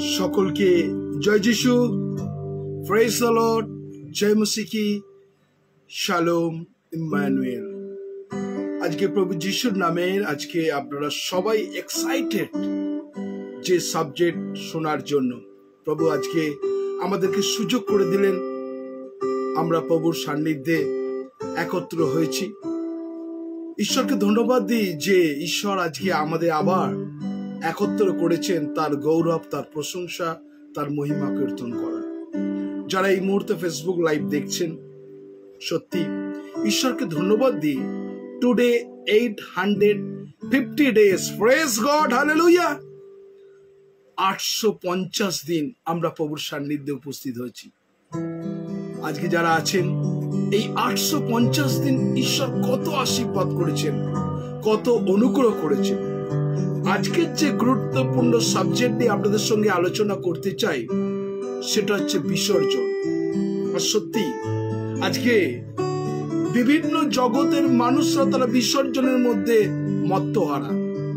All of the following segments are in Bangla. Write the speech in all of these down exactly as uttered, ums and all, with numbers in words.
সকলকে জয় যিশু, প্রেজ দ্য লর্ড, জয় মসিকি, শালোম, ইম্মানুয়েল। আজকে প্রভু যিশুর নামে আজকে আপনারা সবাই এক্সাইটেড যে সাবজেক্ট শোনার জন্য। প্রভু আজকে আমাদেরকে সুযোগ করে দিলেন, আমরা প্রভুর সান্নিধ্যে একত্র হয়েছি। ঈশ্বরকে ধন্যবাদ দিই যে ঈশ্বর আজকে আমাদের আবার একত্র করেছেন তার গৌরব, তার প্রশংসা, তার মহিমা কীর্তন করা। যারা এই মুহূর্তে ফেসবুক লাইভ দেখছেন, সত্যি ঈশ্বরকে ধন্যবাদ দিই। Today eight hundred fifty days, praise God, hallelujah. আটশো পঞ্চাশ দিন আমরা প্রভুর সান্নিধ্যে উপস্থিত হয়েছি। আজকে যারা আছেন, এই আটশো পঞ্চাশ দিন ঈশ্বর কত আশীর্বাদ করেছেন, কত অনুগ্রহ করেছেন। আজকের যে গুরুত্বপূর্ণ সাবজেক্ট নিয়ে আপনাদের সঙ্গে আলোচনা করতে চাই, সেটা হচ্ছে বিসর্জন। আর সত্যি আজকে বিভিন্ন জগতের মানুষরা তারা বিসর্জনের মধ্যে মত্তহারা।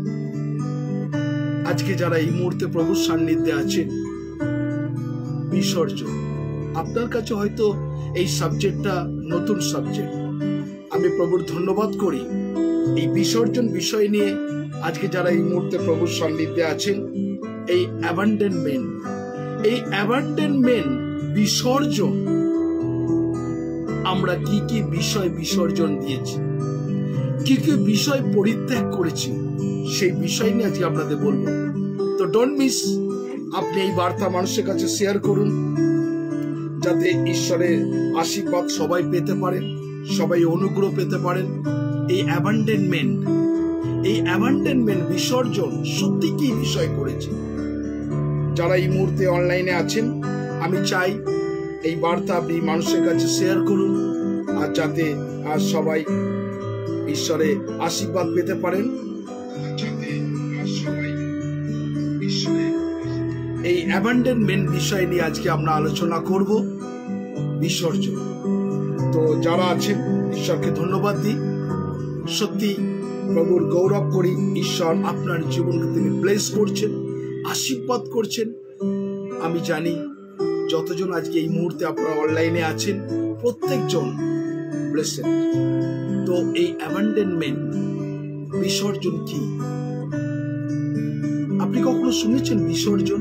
আজকে যারা এই মুহূর্তে প্রভুর সান্নিধ্যে আছেন, বিসর্জন আপনার কাছে হয়তো এই সাবজেক্টটা নতুন সাবজেক্ট। আমি প্রভুর ধন্যবাদ করি এই বিসর্জন বিষয় নিয়ে আজকে যারা এই মুহূর্তে প্রভুর সান্নিধ্যে আছেন। এই অ্যাবান্ডনমেন্ট, এই অ্যাবান্ডনমেন্ট বিসর্জন, আমরা কি কি বিষয় বিসর্জন দিয়েছি, কি কি বিষয় পরিত্যাগ করেছি, সেই বিষয় নিয়ে আজকে আপনাদের বলবো। তো ডোন্ট মিস, আপনি এই বার্তা মানুষের কাছে শেয়ার করুন, যাতে ঈশ্বরের আশীর্বাদ সবাই পেতে পারেন, সবাই অনুগ্রহ পেতে পারেন। এই অ্যাবান্ডনমেন্ট, এই অ্যাবান্ডনমেন্ট বিসর্জন সত্যি কি বিষয় করেছে। যারা এই মুহূর্তে অনলাইনে আছেন, আমি চাই এই বার্তা আপনি মানুষের কাছে শেয়ার করুন, আর যাতে আর সবাই ঈশ্বরের আশীর্বাদ পেতে পারেন। এই অ্যাবান্ডনমেন্ট বিষয় নিয়ে আজকে আমরা আলোচনা করব, বিসর্জন। তো যারা আছেন, ঈশ্বরকে ধন্যবাদ দিই। সত্যি প্রভুর গৌরব করি, ঈশ্বর আপনার জীবনকে তিনি ব্লেস করছেন, আশীর্বাদ করছেন। আমি জানি যতজন আজকে এই মুহূর্তে আপনারা অনলাইনে আছেন, প্রত্যেকজন ব্লেসেড। তো এই অ্যাবান্ডনমেন্ট বিসর্জন কি? আপনি কখনো শুনেছেন বিসর্জন?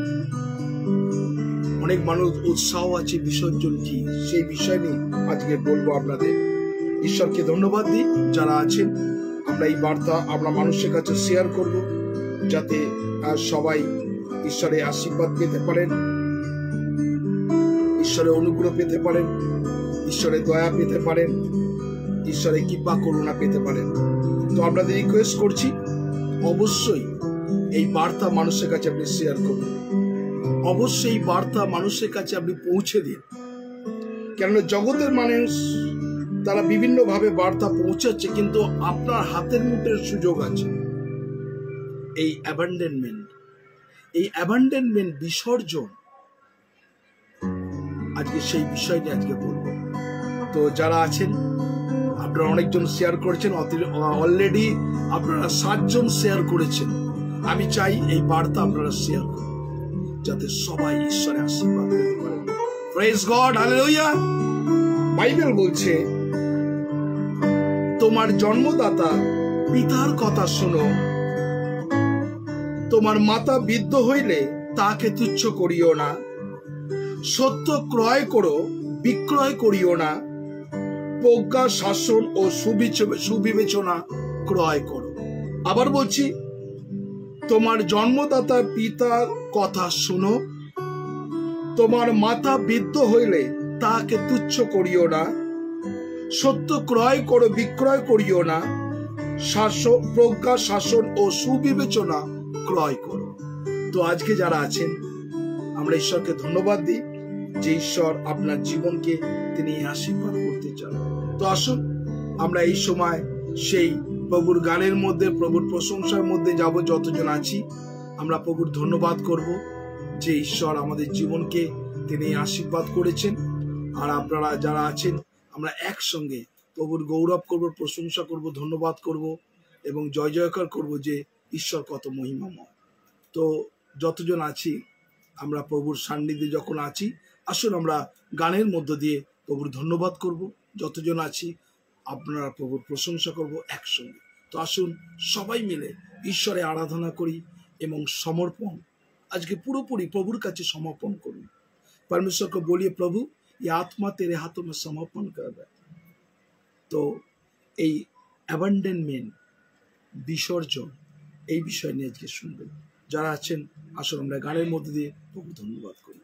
অনেক মানুষ উৎসাহ আছে, বিসর্জন কি সেই বিষয় নিয়ে আজকে বলবো আপনাদের। ঈশ্বরকে ধন্যবাদ দিই যারা আছেন। আমরা এই বার্তা আমরা মানুষের কাছে শেয়ার করব, যাতে সবাই ঈশ্বরের আশীর্বাদ পেতে পারেন, ঈশ্বরের অনুগ্রহ পেতে পারেন, ঈশ্বরের দয়া পেতে পারেন, ঈশ্বরের কৃপা করুণা পেতে পারেন। তো আপনাদের রিকোয়েস্ট করছি, অবশ্যই এই বার্তা মানুষের কাছে আপনি শেয়ার করুন, অবশ্যই এই বার্তা মানুষের কাছে আপনি পৌঁছে দিন। কেননা জগতের মানুষ তারা বিভিন্ন ভাবে বার্তা পৌঁছাচ্ছে, কিন্তু আপনার হাতের মুঠের সুযোগ আছে। এই অ্যাবান্ডনমেন্ট, এই অ্যাবান্ডনমেন্ট বিসর্জন, আজকে সেই বিষয়টি আজকে বলবো। তো যারা আছেন, আপনারা অনেকজন শেয়ার করেছেন, অলরেডি আপনারা সাতজন শেয়ার করেছেন। আমি চাই এই বার্তা আপনারা শেয়ার করুন, যাতে সবাই ঈশ্বরের আশীর্বাদ পেতে পারেন। Praise God, hallelujah. বাইবেল বলছে, তোমার জন্মদাতা পিতার কথা শোনো, তোমার মাতা বৃদ্ধ হইলে তাকে তুচ্ছ করিও না, সত্য ক্রয় করো, বিক্রয় করিও না, প্রজ্ঞা, শাসন ও সুবিবেচনা ক্রয় করো। আবার বলছি, তোমার জন্মদাতা পিতার কথা শোনো, তোমার মাতা বৃদ্ধ হইলে তাকে তুচ্ছ করিও না, সত্য ক্রয় করো, বিক্রয় করিও না, শাসন, প্রজ্ঞা, শাসন ও সুবিবেচনা ক্রয় করো। তো আজকে যারা আছেন, আমরা ঈশ্বরকে ধন্যবাদ দিই যে ঈশ্বর আপনার জীবনকে তিনি আশীর্বাদ করতে চান। তো আসুন আমরা এই সময় সেই প্রভুর গানের মধ্যে, প্রভুর প্রশংসার মধ্যে যাব। যতজন আছি, আমরা প্রভুর ধন্যবাদ করব যে ঈশ্বর আমাদের জীবনকে তিনি আশীর্বাদ করেছেন। আর আপনারা যারা আছেন, আমরা একসঙ্গে প্রভুর গৌরব করব, প্রশংসা করব, ধন্যবাদ করব এবং জয় জয়কার করব যে ঈশ্বর কত মহিমাময়। তো যতজন আছি আমরা প্রভুর সান্নিধ্যে যখন আছি, আসুন আমরা গানের মধ্য দিয়ে প্রভুর ধন্যবাদ করব। যতজন আছি আপনারা প্রভুর প্রশংসা করব একসঙ্গে। তো আসুন সবাই মিলে ঈশ্বরে আরাধনা করি এবং সমর্পণ আজকে পুরোপুরি প্রভুর কাছে সমর্পণ করুন। परमेश्वर को बोलिए, प्रभु ये आत्मा तेरे हाथों में समर्पण कर रहा है। तो এই অ্যাবান্ডনমেন্ট, বিসর্জন, এই বিষয় নিয়ে আজকে শুনবেন। যারা আছেন আসুন আমরা গানের মধ্যে দিয়ে প্রভু ধন্যবাদ করি।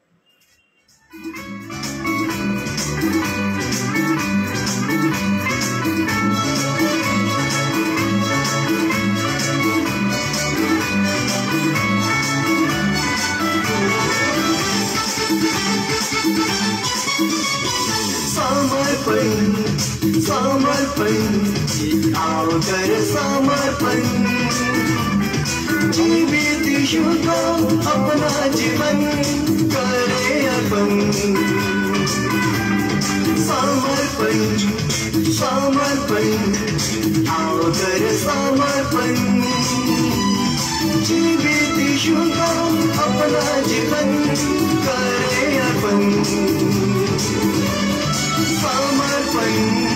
समर्पण समर्पण आओ कर समर्पण, जीवित यीशु को अपना जीवन करे अर्पण। समर्पण समर्पण आओ कर समर्पण, जीवित यीशु को अपना जीवन करे अर्पण। समर्पण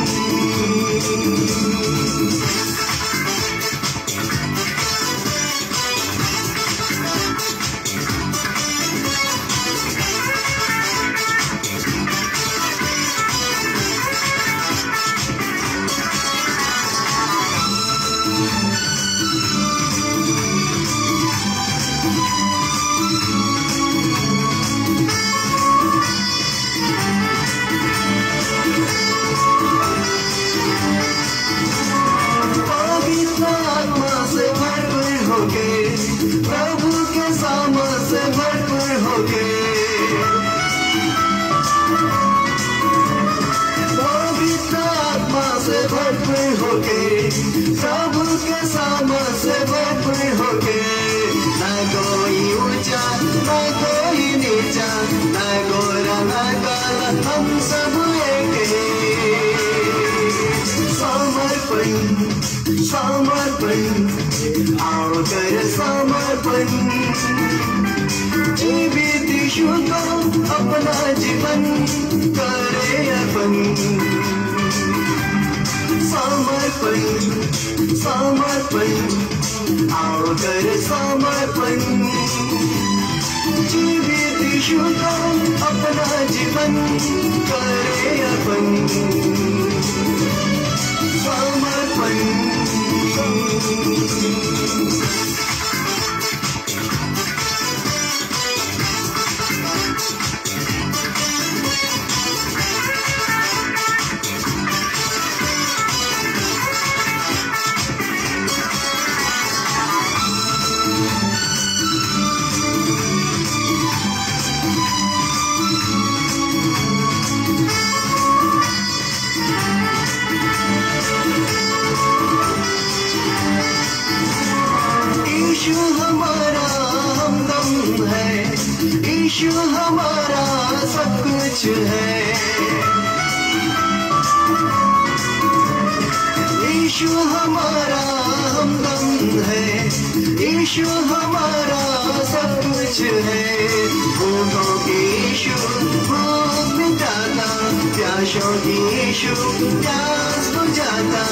प्रभु के सामर्थ से भरपूर होके, पवित्र आत्मा से भरपूर होके, प्रभु के सामर्थ से भरपूर होके, न कोई ऊंचा न कोई नीचा, न गोरा न काला, हम सब एक। समर्पण समर्पण आओ कर समर्पण, जीवित यीशु को अपना जीवन करे अर्पण। समर्पण समर्पण आओ कर समर्पण, जीवित यीशु को अपना जीवन करे अर्पण। समर्पण यीशु हमारा हमदम है, यीशु हमारा सब कुछ है। यीशु हमारा हमदम है, यीशु हमारा सब कुछ है। भूखों की यीशु भूख मिटाता, प्यासों की यीशु प्यास बुझाता।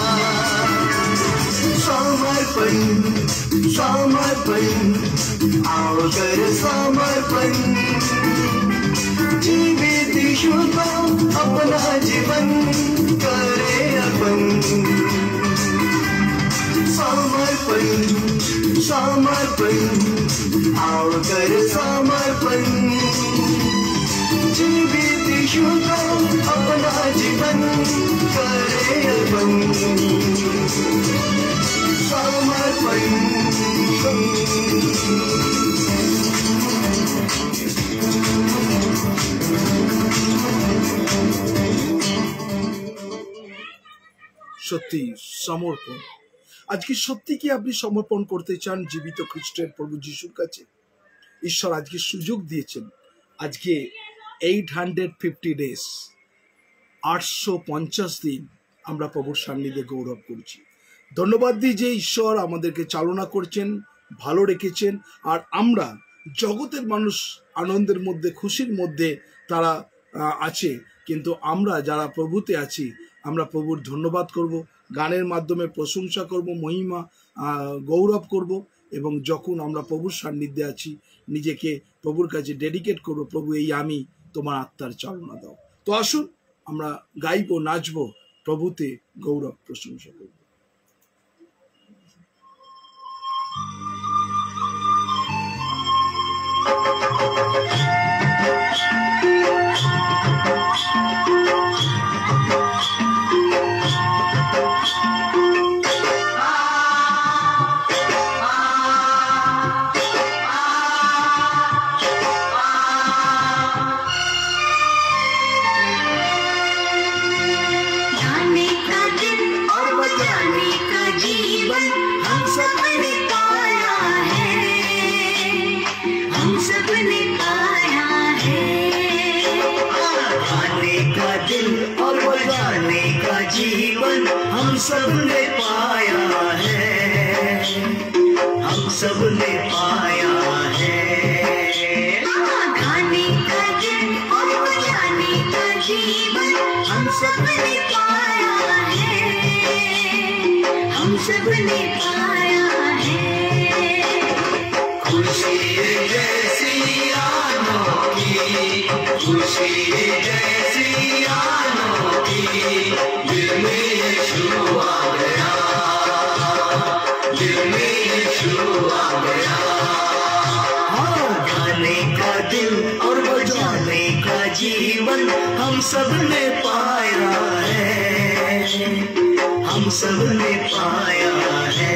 समर्पण समर्पण आओ कर समर्पण, जीवित यीशु को अपना जीवन करे अर्पण। समर्पण समर्पण आओ कर समर्पण, जीवित यीशु को अपना जीवन करे अर्पण। समर्पण সত্যি সমর্পণ। আজকে সত্যি কি আপনি সমর্পণ করতে চান জীবিত খ্রিস্টের প্রভু যিশুর কাছে? ঈশ্বর আজকে সুযোগ দিয়েছেন। আজকে এইট হান্ড্রেড ফিফটি ডেজ, আটশো পঞ্চাশ দিন আমরা প্রভুর সান্নিধ্যে গৌরব করছি। ধন্যবাদ দিই যে ঈশ্বর আমাদেরকে চালনা করছেন, ভালো রেখেছেন, আর আমরা জগতের মানুষ আনন্দের মধ্যে, খুশির মধ্যে তারা আছে, কিন্তু আমরা যারা প্রভুতে আছি আমরা প্রভুর ধন্যবাদ করব, গানের মাধ্যমে প্রশংসা করব, মহিমা গৌরব করব, এবং যখন আমরা প্রভুর সান্নিধ্যে আছি নিজেকে প্রভুর কাছে ডেডিকেট করব, প্রভু এই আমি তোমার আত্মার চালনা দাও। তো আসুন আমরা গাইবো, নাচবো, প্রভুতে গৌরব প্রশংসা করব। हम सबने पाया है, हम सबने पाया है। गाने का दिल और बजाने का जीवन हम सबने पाया है, हम सबने पाया है। खुशी जैसी अनोखी, खुशी जैसी अनोखी, दिल में यीशु आ गया, दिल में यीशु आ गया। हाँ, गाने का दिल और बजाने का जीवन हम सबने पाया है, हम सबने पाया है।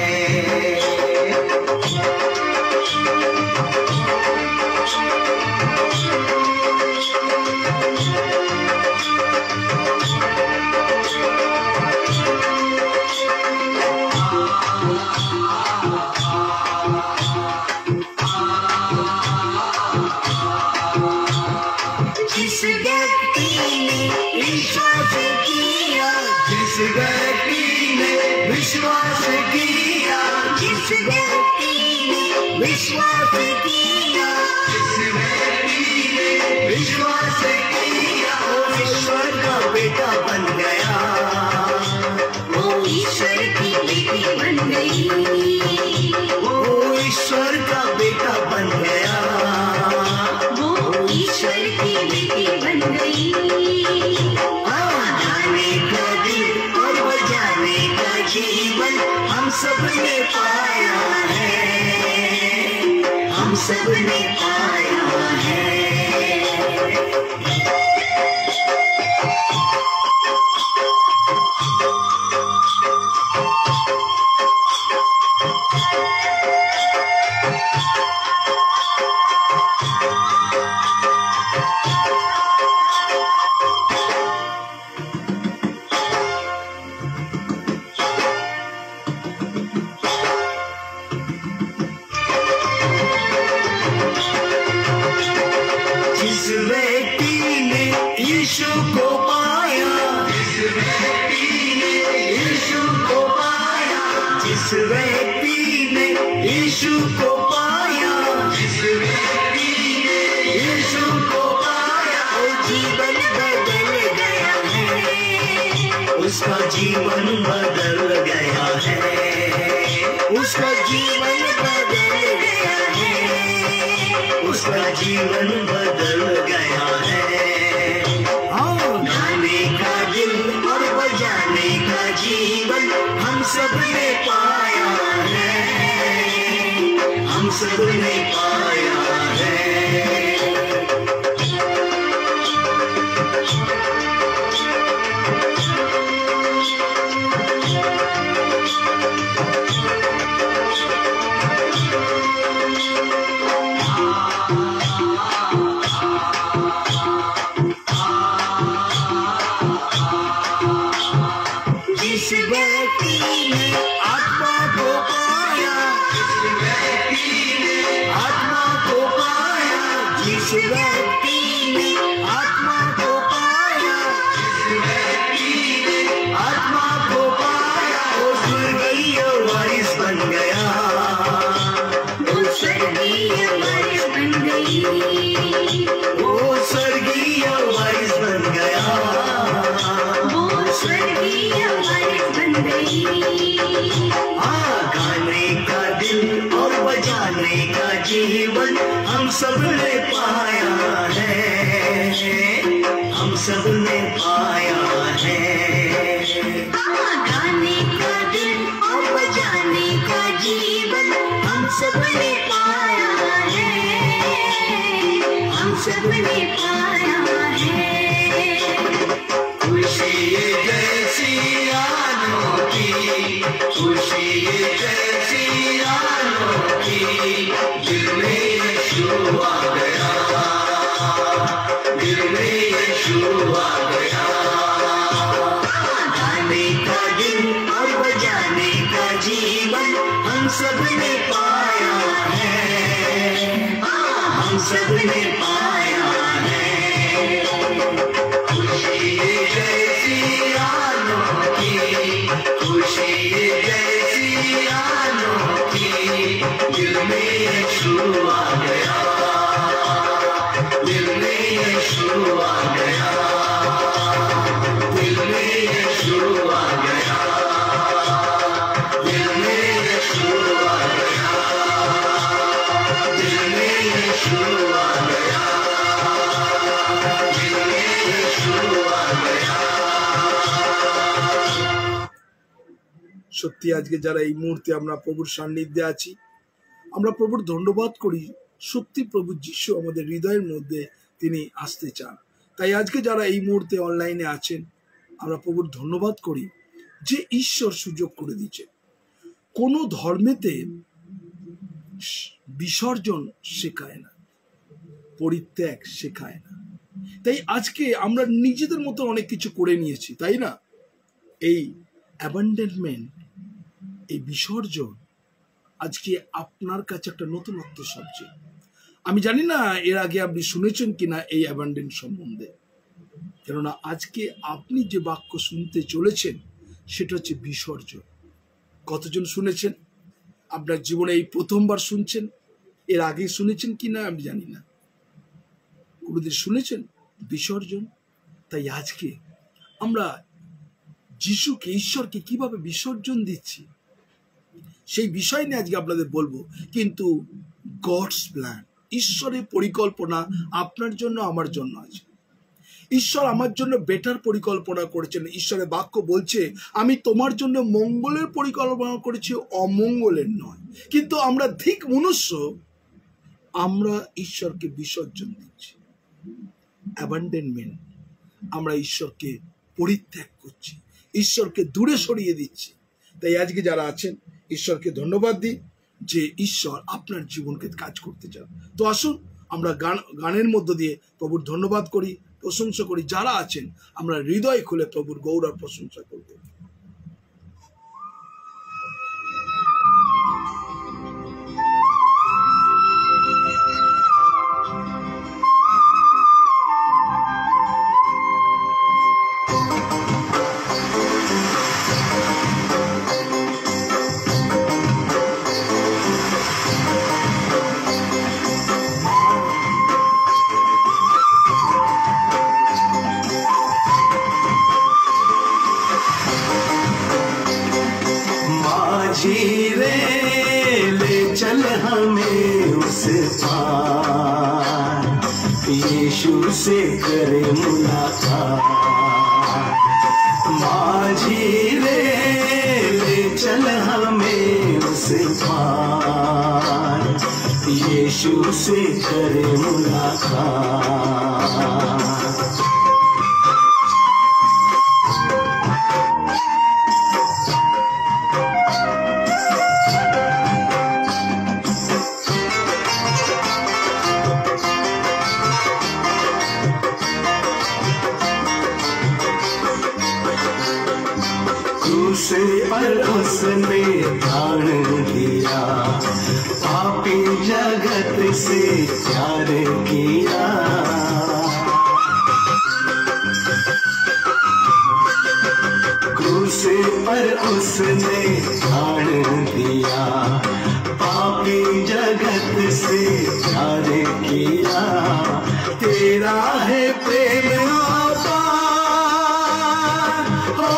जिस व्यक्ति ने विश्वास किया, जिस व्यक्ति ने विश्वास किया, जिस व्यक्ति ने विश्वास किया, जिस व्यक्ति ने विश्वास किया, वो ईश्वर का बेटा बन गया, वो ईश्वर की बेटी बन गई, वो ईश्वर का बेटा बन गया, वो ईश्वर की बेटी बन गई। गाने का दिल और बजाने का जीवन हम सबने पाया है, हम सबने पाया है। जिस व्यक्ति ने यीशु को पाया, जिस व्यक्ति ने यीशु को पाया, जिस व्यक्ति ने यीशु को पाया, जिस व्यक्ति ने यीशु को पाया, वो जीवन बदल गया है, उसका जीवन बदल गया है, उसका जीवन बदल गया है, उसका जीवन बदल गया है। गाने का दिल और बजाने का जीवन हम सबने पाया है, हम सबने पाया है। जिस व्यक्ति ने आत्मा को पाया, जिस व्यक्ति ने आत्मा को पाया, जिस व्यक्ति ने आत्मा को पाया, जिस व्यक्ति ने आत्मा को पाया, वो स्वर्गीय वारिस बन गया, वो स्वर्गीय वारिस बन बन गई, वो स्वर्गीय वारिस बन गया, वो स्वर्गीय वारिस बन गई। हाँ, गाने का दिल और बजाने का जीवन हम सब ने पाया है, हम सब ने पाया है। हाँ, गाने का दिल और बजाने का जीवन हम सब ने पाया है, हम सब ने पाया है। खुशी जैसी अनोखी, खुशी जैसी अनोखी, दिल में यीशु आ गया, दिल में यीशु आ गया। गाने का दिल और बजाने का जीवन हम सब ने पाया है, हम सब ने पाया है। खुशी जैसी अनोखी, खुशी जैसी अनोखी, दिल में यीशु आ गया, दिल में यीशु आ गया, दिल में यीशु आ गया, दिल में यीशु आ गया, दिल में यीशु आ गया, दिल में यीशु आ गया। সত্যি আজকে যারা এই মুহূর্তে আমরা প্রভুর সান্নিধ্যে আছি, আমরা প্রভুর ধন্যবাদ করি। সত্যি প্রভু যিশু আমাদের হৃদয়ের মধ্যে তিনি আসতে চান। তাই আজকে যারা এই মুহূর্তে অনলাইনে আছেন, আমরা প্রভুর ধন্যবাদ করি যে ঈশ্বর সুযোগ করে দিচ্ছেন। কোনো ধর্মেতে বিসর্জন শেখায় না, পরিত্যাগ শেখায় না। তাই আজকে আমরা নিজেদের মতো অনেক কিছু করে নিয়েছি, তাই না? এই অ্যাবান্ডনমেন্ট, এই বিসর্জন আজকে আপনার কাছে একটা নতুনত্ব সাবজেক্ট। আমি জানি না এর আগে আপনি শুনেছেন কিনা এই অ্যাবান্ডন সম্বন্ধে, কেননা আজকে আপনি যে বাক্য শুনতে চলেছেন সেটা হচ্ছে বিসর্জন। কতজন শুনেছেন? আপনার জীবনে এই প্রথমবার শুনছেন, এর আগে শুনেছেন কিনা আমি জানি না। কোনোদিন শুনেছেন বিসর্জন? তাই আজকে আমরা যিশুকে, ঈশ্বরকে কিভাবে বিসর্জন দিচ্ছি সেই বিষয় নিয়ে আজকে আপনাদের বলবো। কিন্তু গডস প্ল্যান, ঈশ্বরের পরিকল্পনা আপনার জন্য আমার জন্য আছে। ঈশ্বর আমার জন্য বেটার পরিকল্পনা করেছেন। ঈশ্বরের বাক্য বলছে আমি তোমার জন্য মঙ্গলের পরিকল্পনা করেছি, অমঙ্গলের নয়। কিন্তু আমরা ঠিক মনুষ্য, আমরা ঈশ্বরকে বিসর্জন দিচ্ছি। অ্যাবান্ডনমেন্ট, আমরা ঈশ্বরকে পরিত্যাগ করছি, ঈশ্বরকে দূরে সরিয়ে দিচ্ছি। তাই আজকে যারা আছেন ঈশ্বরকে ধন্যবাদ দিই যে ঈশ্বর আপনার জীবনকে কাজ করতে চান। তো আসুন আমরা গান গানের মধ্য দিয়ে প্রভুর ধন্যবাদ করি, প্রশংসা করি। যারা আছেন আমরা হৃদয় খুলে প্রভুর গৌরব প্রশংসা করব। यीशु से करे मुलाकात, माझी रे ले चल हमें उस पार, यीशु से करे मुलाकात। क्रूसे पर उसने प्राण दिया, पापी जगत से प्यार किया। क्रूसे पर उसने प्राण दिया, पाप पापी जगत से प्यार किया, तेरा है प्रेम अपार, हो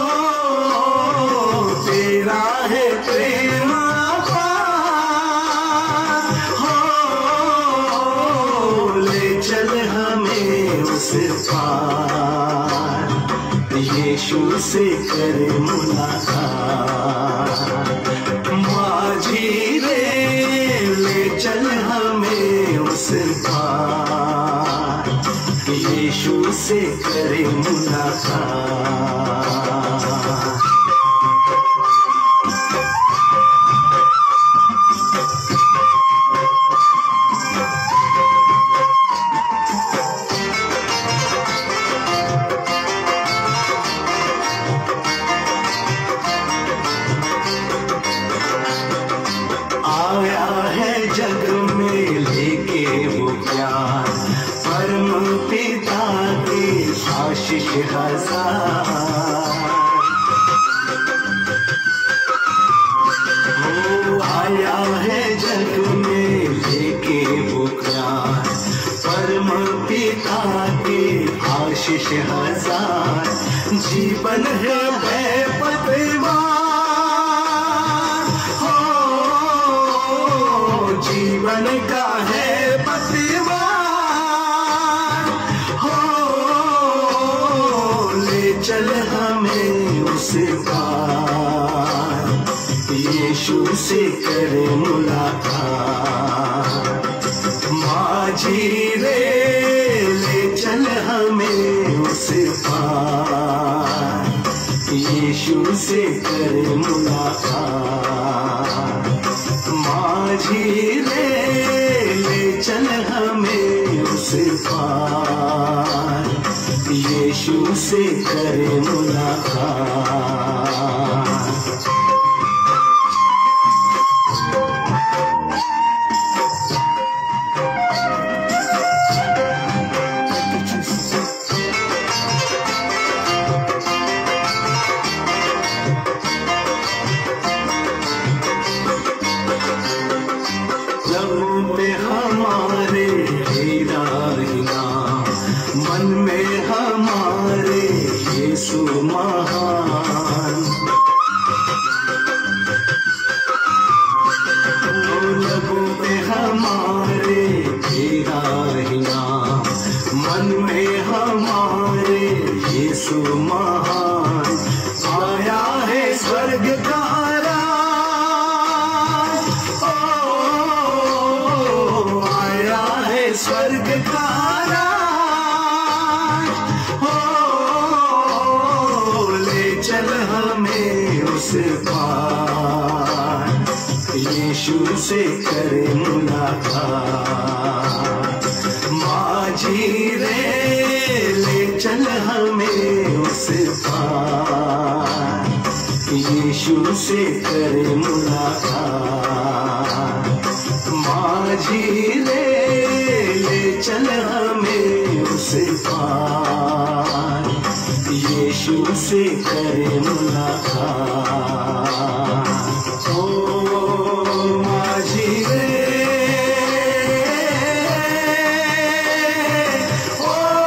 तेरा है प्रेम अपार, हो ले चल हमें उस पार, यीशु से कर मुलाकात। माझी रे ले चल हमें उस पार, यीशु से कर मुलाकात। आया है जग में लेके वो प्यार, परम पिता की आशीष हजार। वो आया है जग में लेके वो प्यार, परम पिता की आशीष हजार। जीवन है पतवार, जीवन का है पतवार, हो ले चल हमें उस पार, यीशु से कर मुलाकात। माझी रे ले चल हमें उस पार, यीशु से कर मुलाकात। माझी रे ले चल हमें उस पार, यीशु से कर मुलाकात। हमारे मन में हमारे यीशु महान, लबों पे हमारे तेरा ही नाम, मन में हमारे यीशु महान। आया है स्वर्ग का स्वर्ग का राज, हो ले चल हमें उस पार, यीशु से कर मुलाकात। माझी रे ले चल हमें उस पार, यीशु से कर मुलाकात। माझी रे चल हमें उस पार, यीशु से कर मुलाकात। ओ माझी रे, ओ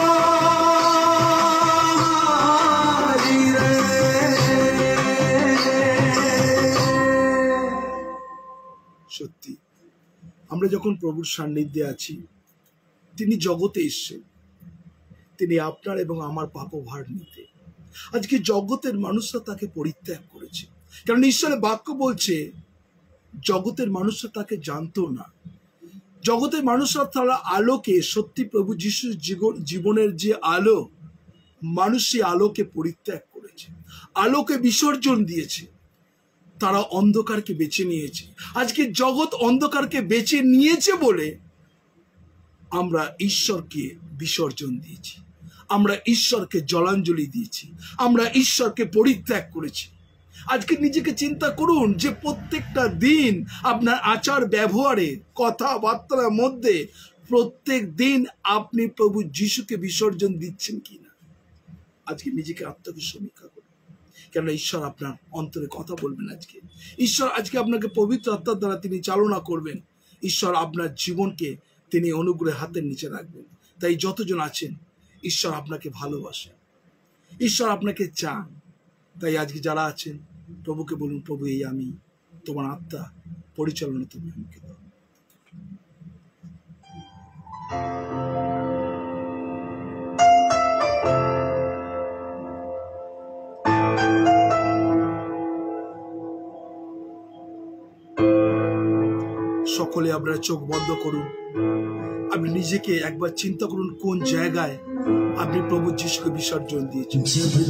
माझी रे। সত্যি আমরা যখন প্রভুর সান্নিধ্যে আছি, তিনি জগতে এসেছেন, তিনি আপনার এবং আমার পাপভার নিতে। আজকে জগতের মানুষরা তাকে পরিত্যাগ করেছে, কারণ ঈশ্বরের বাক্য বলছে জগতের মানুষরা তাকে জানতো না। জগতের মানুষরা তারা আলোকে, সত্যি প্রভু যিশুর জীবনের যে আলো, মানুষ সেই আলোকে পরিত্যাগ করেছে, আলোকে বিসর্জন দিয়েছে, তারা অন্ধকারকে বেছে নিয়েছে। আজকে জগৎ অন্ধকারকে বেছে নিয়েছে বলে আমরা ঈশ্বরকে বিসর্জন দিয়েছি, আমরা ঈশ্বরকে জলাঞ্জলি দিয়েছি, আমরা ঈশ্বরকে পরিত্যাগ করেছি। আজকে নিজেকে চিন্তা করুন যে প্রত্যেকটা দিন আপনার আচার ব্যবহারে, কথাবার্তার মধ্যে প্রত্যেক দিন আপনি প্রভু যিশুকে বিসর্জন দিচ্ছেন কিনা। আজকে নিজেকে আত্মকে সমীক্ষা করুন, কেন ঈশ্বর আপনার অন্তরে কথা বলবেন আজকে। ঈশ্বর আজকে আপনাকে পবিত্র আত্মার দ্বারা তিনি চালনা করবেন। ঈশ্বর আপনার জীবনকে তিনি অনুগ্রহের হাতের নিচে রাখবেন। তাই যতজন আছেন, ঈশ্বর আপনাকে ভালোবাসেন, ঈশ্বর আপনাকে চান। তাই আজকে যারা আছেন, প্রভুকে বলুন, প্রভু এই আমি, তোমার আত্মা পরিচালনা তুমি আমাকে দাও। সকলে আপনারা চোখ বন্ধ করুন। আপনি নিজেকে একবার চিন্তা করুন, কোন জায়গায় আপনি প্রভু যিশুকে বিসর্জন দিয়েছেন।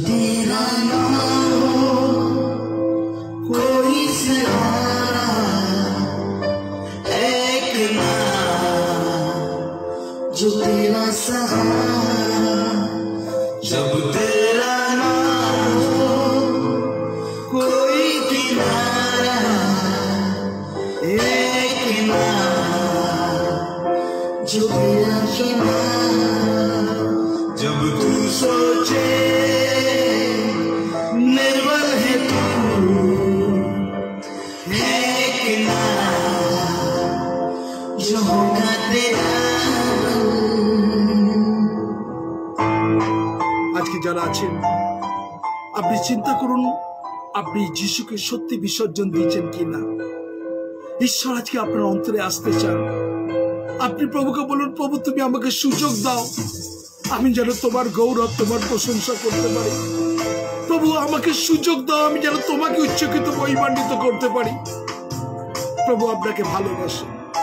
जब तू सोचे निर्बल है तू, है कि ना जो होगा तेरा। আজকে যারা আছেন, আপনি চিন্তা করুন, আপনি যিশুকে সত্যি বিসর্জন দিয়েছেন কিনা। ঈশ্বর আজকে আপনার অন্তরে আসতে চান। আপনি প্রভুকে বলুন, প্রভু তুমি আমাকে সুযোগ দাও, আমি যেন তোমার গৌরব, তোমার প্রশংসা করতে পারি। প্রভু আমাকে সুযোগ দাও, আমি যেন তোমাকে উচ্চকিত মহিমান্বিত করতে পারি। প্রভু আপনাকে ভালোবাসে।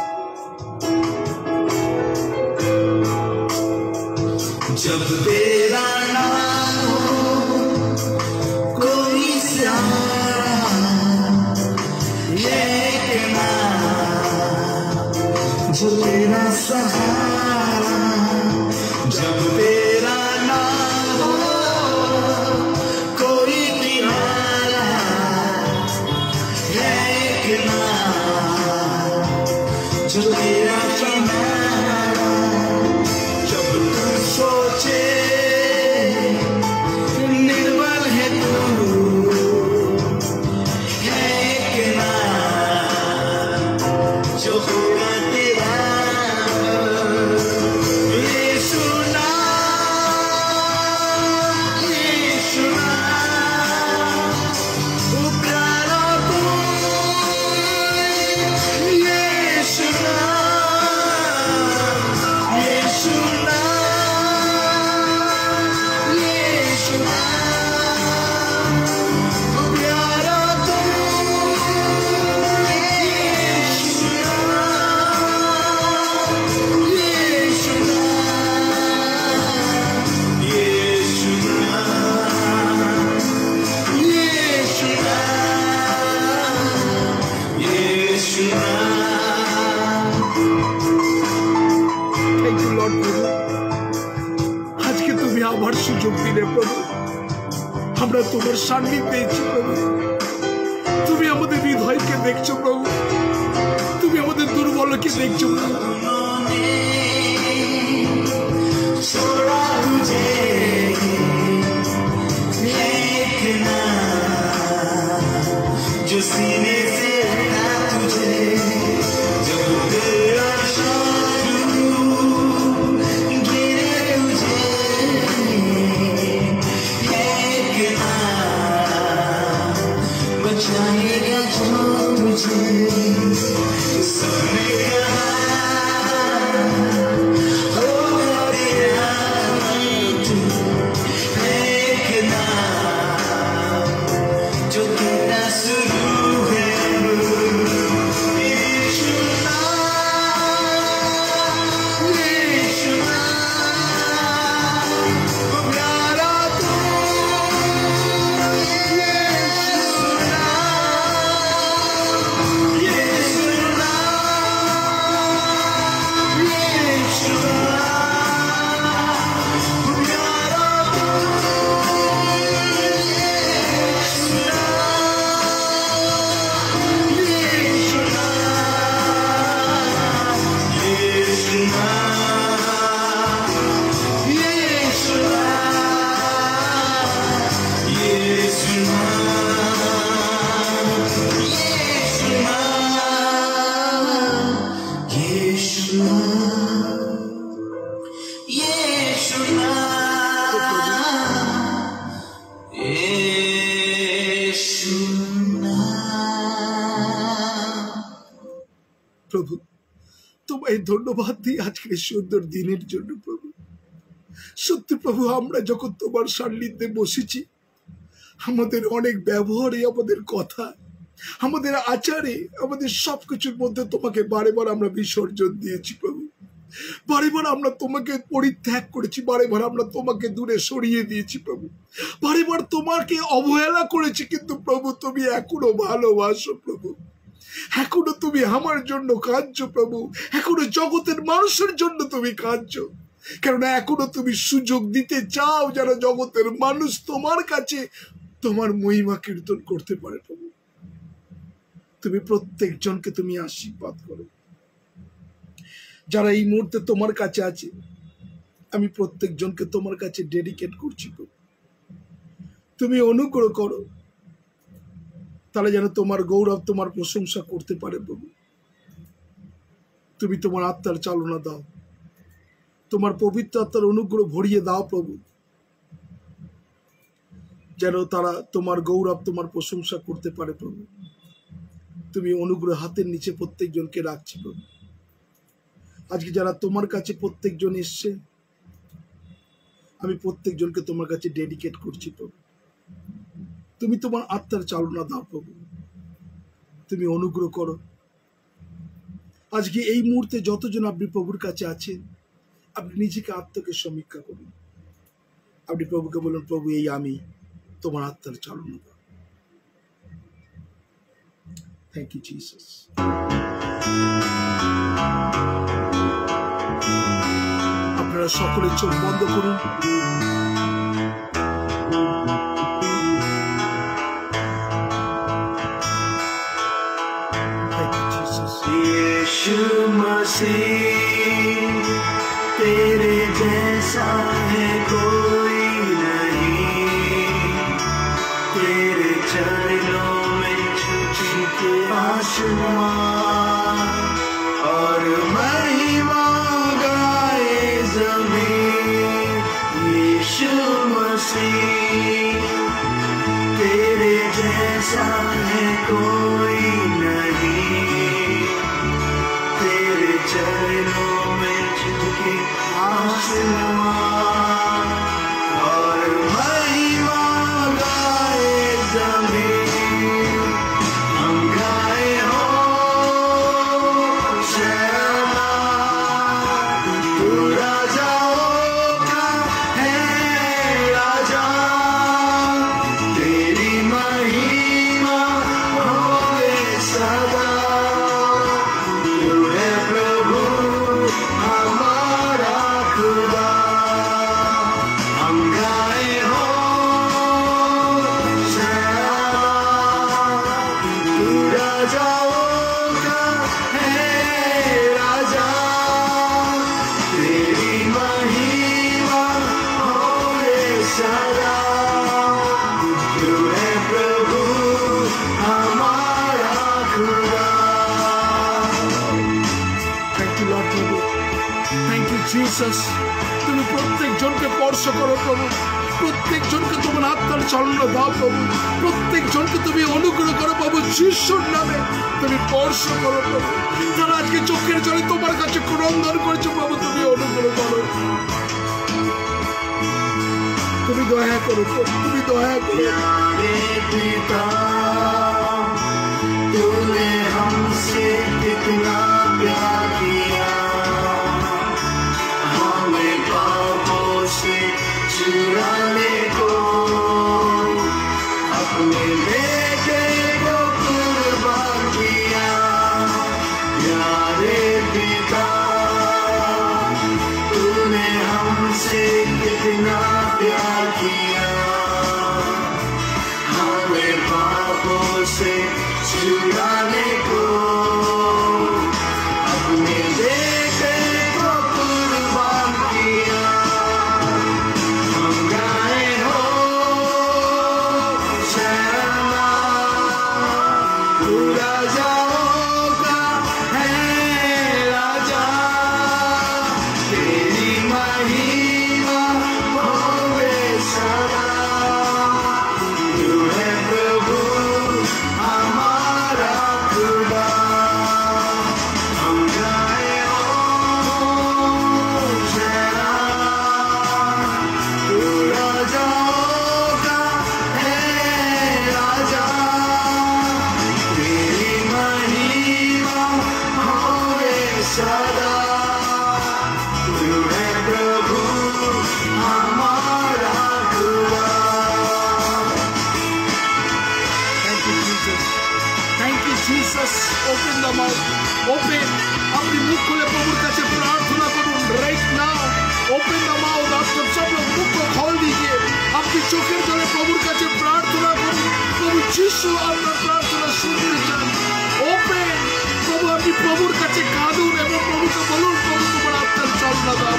जब तेरा नाम हो कोई सहारा, ये कहना जो तेरा सहारा। जब तेरा नाम हो कोई किनारा, ये कहना जो तेरा किनारा। जब तू सोचे निर्बल है तू, है किना जो होगा तेरा। यीशु नाम, यीशु नाम, ओ प्यारा तू, यीशु नाम, यीशु नाम, यीशु नाम, ओ प्यारा तू, यीशु नाम, यीशु नाम, यीशु नाम, यीशु नाम, यीशु नाम। Thank you Lord. প্রভু আজকে তুমি আবার সুযোগ দিলে প্রভু, আমরা তোমার সান্নিধ্য পেয়েছি প্রভু। তুমি আমাদের হৃদয়কে দেখছো প্রভু, তুমি আমাদের দুর্বলকে দেখছো প্রভু। छोड़ा तुझे देखना, जो सीने से हटा तुझे। जब तेरा शत्रु गिरे तुझे देखना, बचाएगा जो तुझे। सबने कहा তোমায় ধন্যবাদ দিই আজকে সুন্দর দিনের জন্য প্রভু। সত্যি প্রভু, আমরা যখন তোমার সান্নিধ্যে বসেছি, আমাদের অনেক ব্যবহারে, আমাদের কথা, আমাদের আচারে, আমাদের সবকিছুর মধ্যে তোমাকে বারে বার আমরা বিসর্জন দিয়েছি প্রভু। বারে বার আমরা তোমাকে পরিত্যাগ করেছি, বারে বার আমরা তোমাকে দূরে সরিয়ে দিয়েছি প্রভু। বারে বার তোমাকে অবহেলা করেছি, কিন্তু প্রভু তুমি এখনো ভালোবাসো প্রভু। এখনো তুমি আমার জন্য কাঁদছো প্রভু, এখনো জগতের মানুষের জন্য তুমি কাঁদছো, কেননা এখনো তুমি সুযোগ দিতে চাও যেন জগতের মানুষ তোমার কাছে তোমার মহিমা কীর্তন করতে পারে প্রভু। তুমি প্রত্যেক জনকে তুমি আশীর্বাদ করো। যারা এই মুহূর্তে তোমার কাছে আছে, আমি প্রত্যেক জনকে তোমার কাছে ডেডিকেট করছি প্রভু। তুমি অনুগ্রহ করো, তাহলে যেন তোমার গৌরব, তোমার প্রশংসা করতে পারে প্রভু। তুমি তোমার আত্মার চালনা দাও, তোমার পবিত্র আত্মার অনুগ্রহ ভরিয়ে দাও প্রভু, যেন তারা তোমার গৌরব, তোমার প্রশংসা করতে পারে প্রভু। তুমি অনুগ্রহ হাতের নিচে প্রত্যেক জনকে রাখছি প্রভু। আজকে যারা তোমার কাছে প্রত্যেক জন এসছে, আমি প্রত্যেক জনকে তোমার কাছে ডেডিকেট করছি প্রভু। তুমি তোমার আত্মার চালনা দাও প্রভু, তুমি অনুগ্রহ করো। আজকে এই মুহূর্তে যতজন আপনি প্রভুর কাছে আছেন, আপনি নিজেকে আত্মাকে সমীক্ষা করুন। আপনি প্রভুকে বলুন, প্রভু এই আমি, তোমার আত্মার চালনা দাও। Thank you Jesus. আপনারা সকলে চোখ বন্ধ করুন। यीशु मसीह तेरे जैसा है कोई नहीं, तेरे चरणों में झुके आसमान और महिमा गाए ज़मीन। यीशु मसीह तेरे जैसा है कोई नहीं, तेरे चरणों में झुके आसमान और महिमा गाए ज़मीन। हम गाए हो शैला, तू राजाओं का है राजा, तेरी महिमा होवे सदा। तू है प्रभु हमारा खुदा। हम गाए हो शैला, तू राजाओं का है राजा, तेरी महिमा होवे सदा। तू है प्रभु हमारा खुदा। থ্যাংক ইউ লর্ড প্রভু, থ্যাংক ইউ জিসাস। তুমি প্রত্যেক জনকে স্পর্শ করো প্রভু, প্রত্যেক জনকে তোমার আত্মার চালনা দাও প্রভু, প্রত্যেক জনকে তুমি অনুগ্রহ করো প্রভু। যিশুর নামে তুমি স্পর্শ করো প্রভু। যারা আজকে চোখের জলে তোমার কাছে ক্রন্দন করেছো প্রভু, তুমি অনুগ্রহ করো, তুমি দয়া করো প্রভু, তুমি দয়া করো। प्यारे पिता, तूने हमसे कितना प्यार किया, हमें पापों से छुड़ाने को अपने बेटे को कुर्बान किया। प्यारे पिता, तूने हमसे कितना प्यार किया, हमें पापों से छुड़ाने को अपने बेटे को कुर्बान किया। हम गाए हो शैला, तू राजाओं का है राजा, तेरी महिमा होवे सदा। तू है प्रभु हमारा खुदा। যিশু আপনার প্রার্থনা শুনতে চান। ওপেন প্রভু, আপনি প্রভুর কাছে কাঁদুন এবং প্রভুকে বলুন, প্রভু তোমার আত্মার চালনা দাও।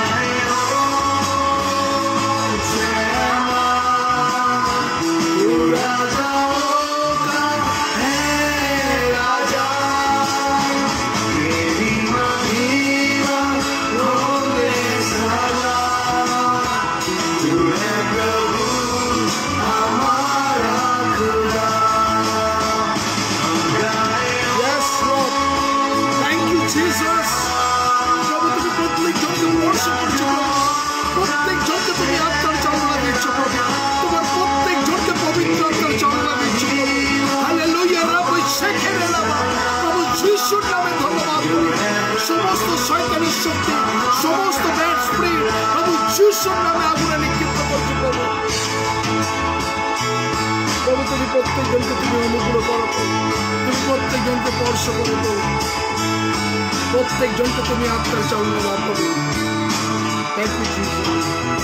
সমস্ত শয়তানের শক্তি, সমস্ত ব্যাড স্পিরিট প্রভু যিশুর নামে আগুনে নিক্ষিপ্ত করছি। প্রভু প্রভু তুমি প্রত্যেকজনকে তুমি অনুগ্রহ করো, তুমি প্রত্যেকজনকে স্পর্শ করো, প্রত্যেকজনকে তুমি আত্মার চালনা দাও। প্রভু thank you Jesus,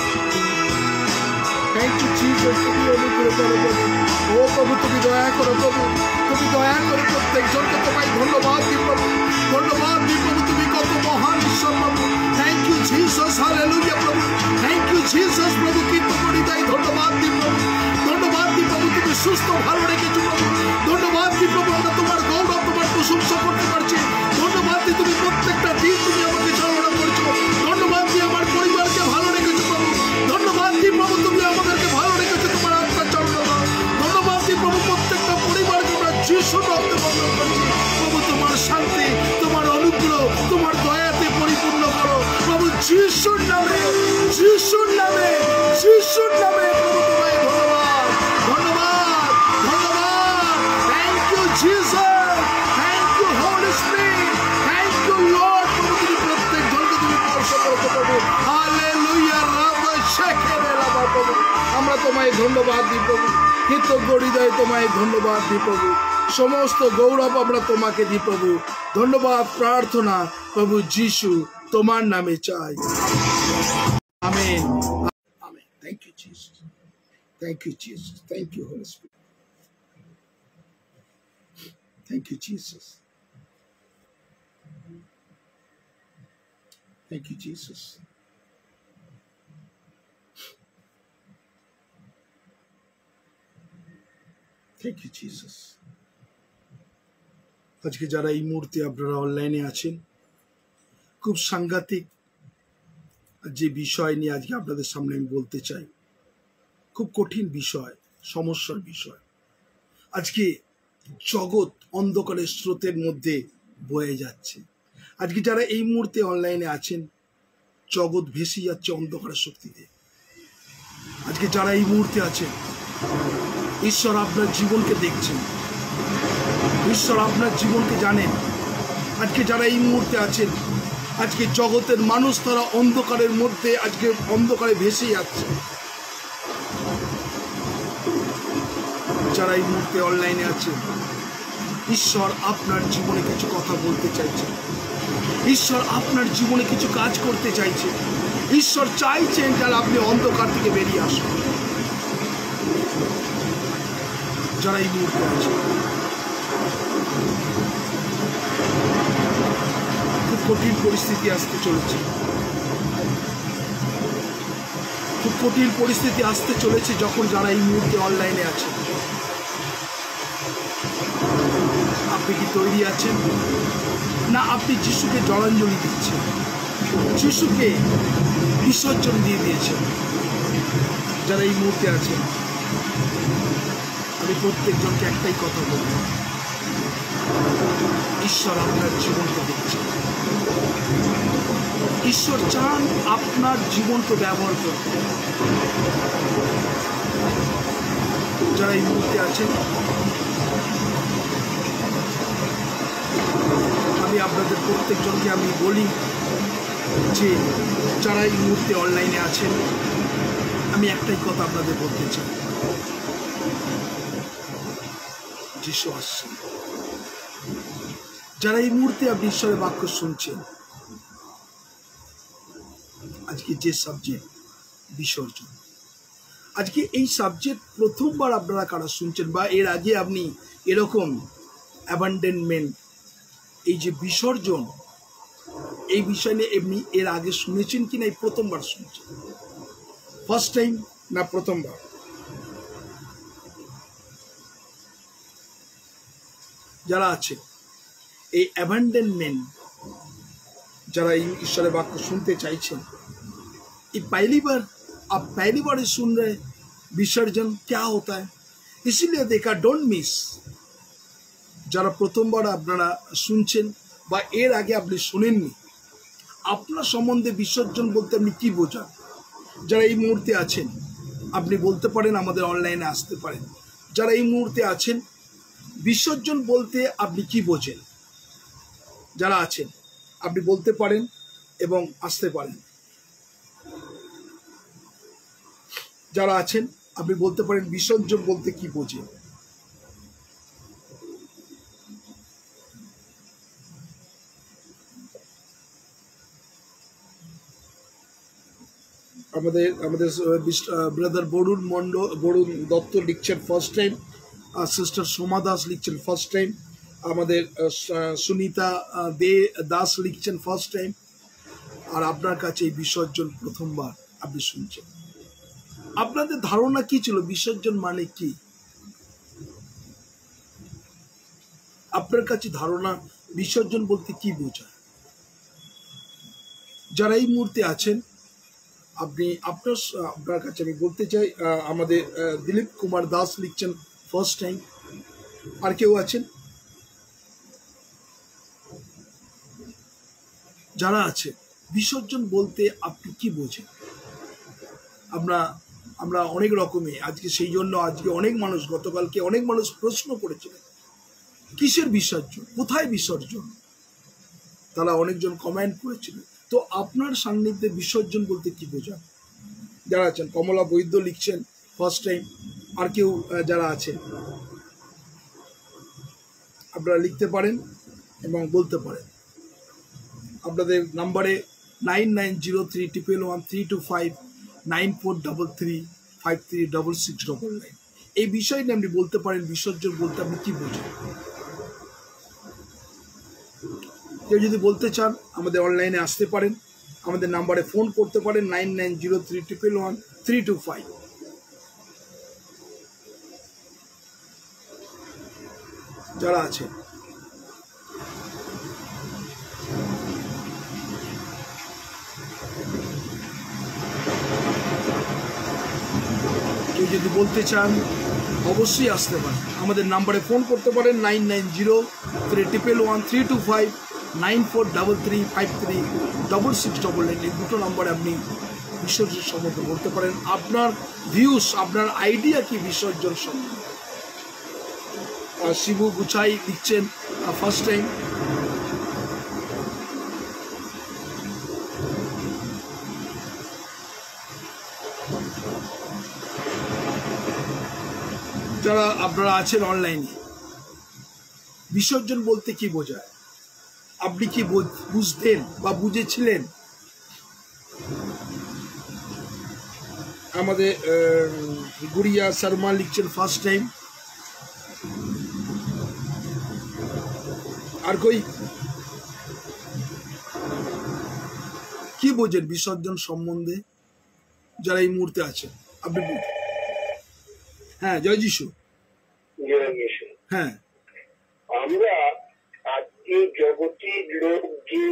thank you Jesus, তুমি অনুগ্রহ করো প্রভু। ও প্রভু তুমি দয়া করো, প্রভু তুমি দয়া করে প্রত্যেকজনকে তোমায় ধন্যবাদ দিই প্রভু, ধন্যবাদ দিই প্রভু, তুমি কত মহান ঈশ্বর প্রভু। থ্যাংক ইউ জিসাস, হালেলুয়া প্রভু, থ্যাংক ইউ জিসাস প্রভু। কিন্তু করি তাই ধন্যবাদ দিই প্রভু, ধন্যবাদ দিই প্রভু, তুমি সুস্থ ভালো রেখেছো প্রভু। ধন্যবাদ দিই প্রভু, আমরা তোমার গৌরব তোমার প্রশংসা করতে পারছি। ধন্যবাদ দিই তুমি প্রত্যেকটা দিন তুমি আমাকে চালনা করছো। ধন্যবাদ দিই আমার পরিবারকে ভালো রেখেছো প্রভু। ধন্যবাদ দিই প্রভু, তুমি আমাদেরকে ভালো রেখেছো, তোমার আত্মার চালনা দাও। ধন্যবাদ দিই প্রভু, প্রত্যেকটা পরিবারকে আমরা যিশুর রক্তে বন্ধন করছি প্রভু। তোমার শান্তি, তোমার অনুগ্রহ, তোমার দয়াতে পরিপূর্ণ করো প্রভু যিশুর নামে, যিশুর নামে, যিশুর নামে প্রভু তোমায় ধন্যবাদ, ধন্যবাদ, ধন্যবাদ। Thank you Jesus, thank you Holy Spirit, thank you Lord. প্রভু তুমি প্রত্যেক জনকে তুমি স্পর্শ করতে প্রভু। হালেলুয়া রাবা শেখেরে রাবা প্রভু, আমরা তোমায় ধন্যবাদ দিই প্রভু, কৃতজ্ঞ হৃদয়ে তোমায় ধন্যবাদ দিই প্রভু। সমস্ত গৌরব আমরা তোমাকে দিই প্রভু। ধন্যবাদ প্রার্থনা প্রভু যিশু তোমার নামে চাই, amen, amen. Thank you Jesus, thank you Jesus, thank you Holy Spirit, thank you Jesus, thank you Jesus. Thank you Jesus. আজকে যারা এই মুহূর্তে আপনারা অনলাইনে আছেন, খুব সাংঘাতিক যে বিষয় নিয়ে আজকে আপনাদের সামনে আমি বলতে চাই, খুব কঠিন বিষয়, সমস্যার বিষয়। আজকে জগৎ অন্ধকারের স্রোতের মধ্যে বয়ে যাচ্ছে। আজকে যারা এই মুহূর্তে অনলাইনে আছেন, জগৎ ভেসে যাচ্ছে অন্ধকারের শক্তিতে। আজকে যারা এই মুহূর্তে আছেন, ঈশ্বর আপনার জীবনকে দেখছেন, ঈশ্বর আপনার জীবনকে জানেন। আজকে যারা এই মুহূর্তে আছেন, আজকে জগতের মানুষ তারা অন্ধকারের মধ্যে আজকে অন্ধকারে ভেসে যাচ্ছে। যারা এই মুহূর্তে অনলাইনে আছেন, ঈশ্বর আপনার জীবনে কিছু কথা বলতে চাইছে, ঈশ্বর আপনার জীবনে কিছু কাজ করতে চাইছে। ঈশ্বর চাইছেন যারা আপনি অন্ধকার থেকে বেরিয়ে আসুন। যারা এই মুহূর্তে আছেন, খুব কঠিন পরিস্থিতি আসতে চলেছে, খুব কঠিন পরিস্থিতি আসতে চলেছে যখন যারা এই মুহূর্তে অনলাইনে আছেন। আপনি কি তৈরি আছেন? না আপনি যিশুকে জলাঞ্জলি দিচ্ছেন, যিশুকে বিসর্জন দিয়ে দিয়েছেন? যারা এই মুহূর্তে আছেন, আমি প্রত্যেকজনকে একটাই কথা বলব, ঈশ্বর আপনার জীবনকে দেখছেন। ঈশ্বর চান আপনার জীবনকে ব্যবহার করতে। যারা এই মুহূর্তে আছেন, আমি আপনাদের প্রত্যেকজনকে আমি বলি যে যারা এই মুহূর্তে অনলাইনে আছেন, আমি একটাই কথা আপনাদের বলতে চাই, যিশু আসছেন। যারা এই মুহূর্তে আপনি ঈশ্বরের বাক্য শুনছেন, আজকে যে সাবজেক্ট বিসর্জন, আজকে এই সাবজেক্ট প্রথমবার আপনারা কারা শুনছেন, বা এর আগে আপনি এরকম অ্যাবান্ডনমেন্ট, এই যে বিসর্জন, এই বিষয় নিয়ে এমনি এর আগে শুনেছেন কিনা, এই প্রথমবার শুনছেন? ফার্স্ট টাইম না প্রথমবার? যারা আছে এই অ্যাবান্ডনমেন্ট, যারা এই ঈশ্বরের বাক্য শুনতে চাইছেন, ये पहली बार आप पहली बार सुन रहे विसर्जन क्या होता है, इसीलिए देखा डोंट मिस। যারা প্রথমবার আপনারা শুনছেন বা এর আগে আপনি শুনেননি, আপনার সম্বন্ধে বিসর্জন বলতে আপনি কি বোঝান? যারা এই মুহূর্তে আছেন আপনি বলতে পারেন, আমাদের অনলাইনে আসতে পারেন। যারা এই মুহূর্তে আছেন, বিসর্জন বলতে আপনি কি বোঝেন? যারা আছেন আপনি বলতে পারেন এবং আসতে পারেন। যারা আছেন আপনি বলতে পারেন বিসর্জন বলতে কি বোঝেন। আমাদের আমাদের ব্রাদার বরুণ মন্ডল, বরুণ দত্ত লিখছেন ফার্স্ট টাইম, আর সিস্টার সোমা দাস লিখছেন ফার্স্ট টাইম, আমাদের সুনিতা দে দাস লিখছেন ফার্স্ট টাইম। আর আপনার কাছে এই বিসর্জন প্রথমবার আপনি শুনছেন। আপনাদের ধারণা কি ছিল বিসর্জন মানে কি? আপনার কাছে ধারণা বিসর্জন বলতে কি বোঝায়? যারা এই মুহূর্তে আছেন আপনি আপনার আপনার কাছে আমি বলতে চাই, আমাদের দিলীপ কুমার দাস লিখছেন ফার্স্ট টাইম। আর কেউ আছেন? যারা আছে বিসর্জন বলতে আপনি কি বোঝেন? আমরা আমরা অনেক রকমই আজকে, সেই জন্য আজকে অনেক মানুষ, গতকালকে অনেক মানুষ প্রশ্ন করেছিলেন কিসের বিসর্জন, কোথায় বিসর্জন, তারা অনেকজন কমেন্ট করেছিলেন। তো আপনার সান্নিধ্যে বিসর্জন বলতে কি বোঝান? যারা আছেন, কমলা বৈদ্য লিখছেন ফার্স্ট টাইম। আর কেউ যারা আছেন আপনারা লিখতে পারেন এবং বলতে পারেন। আপনাদের নাম্বারে nine nine zero three triple one three two five nine four double three five three double six double nine, এই বিষয়টা আপনি বলতে পারেন বিসর্জন বলতে আপনি কি বোঝেন। কেউ যদি বলতে চান আমাদের অনলাইনে আসতে পারেন, আমাদের নাম্বারে ফোন করতে পারেন nine nine zero three triple one three two five. যারা আছে কেউ যদি বলতে চান অবশ্যই আসতে পারেন, আমাদের নাম্বারে ফোন করতে পারেন nine nine zero three triple one three two five nine four double three five three double six double nine. এই দুটো নাম্বারে আপনি বিসর্জন সম্বন্ধে বলতে পারেন, আপনার ভিউস, আপনার আইডিয়া কি বিসর্জন সম্বন্ধে। শিবু গুছাই লিখছেন ফার্স্ট টাইম। যারা আপনারা আছেন অনলাইনে, বিসর্জন বলতে কি বোঝায়, আপনি কি বুঝতেন বা বুঝেছিলেন? আমাদের গুড়িয়া শর্মা লিখছেন ফার্স্ট টাইম। আর কই কি বোঝেন বিসর্জন সম্বন্ধে যারা এই মুহূর্তে আছেন আপনি? হ্যাঁ, জয় যিশু। হ্যাঁ, আমরা আজকে জগতের লোক যে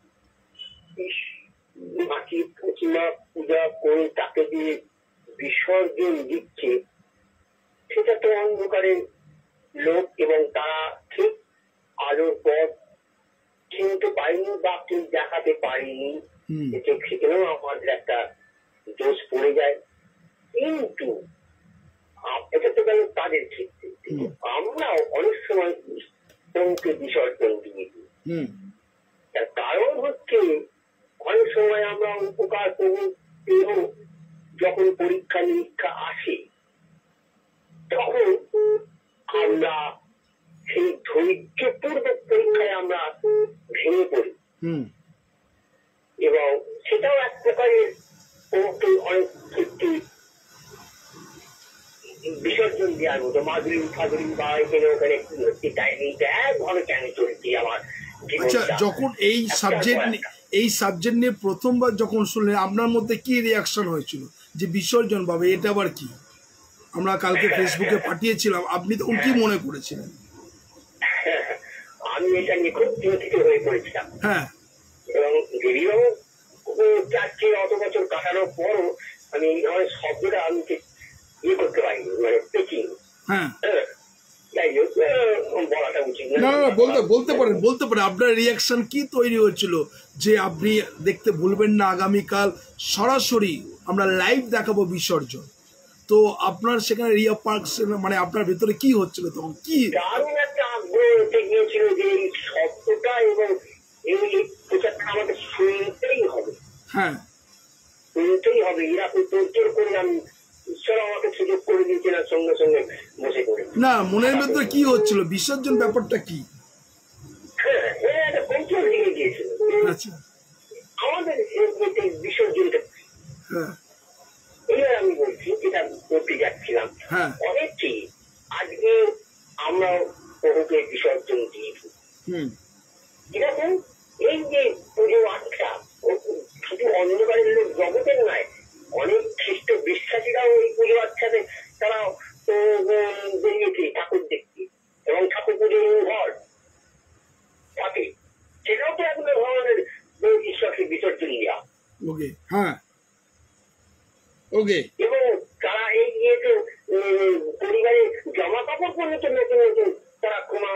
মাটির প্রতিমা পূজা করে তাকে দিয়ে বিসর্জন দিচ্ছে, সেটা তো অন্ধকারের লোক, এবং তারা ঠিক আলোর পথ চিনতে পারেনি বা কেউ দেখাতে পারেনি। এতে সেখানেও আমাদের একটা দোষ পড়ে যায়। কিন্তু এটা তো গেল তাদের ক্ষেত্রে, আমরা অনেক সময় ঈশ্বরকে বিসর্জন দিয়ে দিই। তার কারণ হচ্ছে অনেক সময় আমরা উপকার পেয়েও যখন পরীক্ষা নিরীক্ষা আসে, তখন আমরা সেই ধৈর্যপূর্বক পরীক্ষায় আমরা ভেঙে পড়ি, এবং সেটাও এক প্রকারের অনেক ক্ষেত্রে দেওয়ার মতো মাধুরী ফাধুরী বা এখানে ওখানে টাইমিংটা একভাবে কেন চলছি আমার আচ্ছা, যখন এই সাবজেক্ট এই সাবজেক্ট নিয়ে প্রথমবার যখন শুনলেন আপনার মধ্যে কি রিয়াকশন হয়েছিল যে বিসর্জন ভাবে এটা আবার কি? আমরা কালকে ফেসবুকে পাঠিয়েছিলাম, আপনি তখন কি মনে করেছিলেন? আমি এটা নিয়ে খুব চিন্তিত হয়ে পড়েছিলাম। হ্যাঁ, এবং যদিও চারটে অত বছর কাটানোর পরও আমি আমার শব্দটা আমি ইয়ে করতে পারিনি, মানে পেচিং। হ্যাঁ, যাই হোক, বলাটা উচিত না না না, বলতে বলতে পারেন বলতে পারেন আপনার রিয়াকশন কি তৈরি হয়েছিল যে আপনি দেখতে ভুলবেন না আগামীকাল সরাসরি আমরা লাইভ দেখাবো বিসর্জন, তো আপনার সেখানে রিয়া পার্ক মানে আপনার ভেতরে কি হচ্ছিল তখন? কি দারুণ একটা আগ্রহ এসে গিয়েছিল যে এই শব্দটা এবং এই প্রচারটা আমাকে শুনতেই হবে। হ্যাঁ, শুনতেই হবে। এরকম তোর করে আমি ঈশ্বর আমাকে সুযোগ করে দিয়েছে না, সঙ্গে সঙ্গে বসে করে। না, মনের ভেতরে কি হচ্ছিল? বিসর্জন ব্যাপারটা কি? হ্যাঁ, একটা কৌশল লেগে গিয়েছিল। আচ্ছা, আমাদের বিসর্জনটা হ্যাঁ এবার আমি বলছি যেটা করতে যাচ্ছিলাম, হ্যাঁ অনেকটি আজকে আমরা প্রভুকে বিসর্জন দিয়েছি। হুম এরকম এই যে পুজো আটটা শুধু অন্ধকারের লোক জগতের নয়, অনেক খ্রিস্ট বিশ্বাসীরাও এই পুজো আচ্ছাতে তারা বেরিয়েছে ঠাকুর দেখতে এবং ঠাকুর পুজোর ঘর থাকে, সেটাও তো এক ধরনের ঈশ্বরকে বিসর্জন দেওয়া। ওকে, হ্যাঁ ওকে, এবং তারা এই ইয়েতে পরিবারে জামা কাপড় পর্যন্ত নতুন নতুন তারা কোনো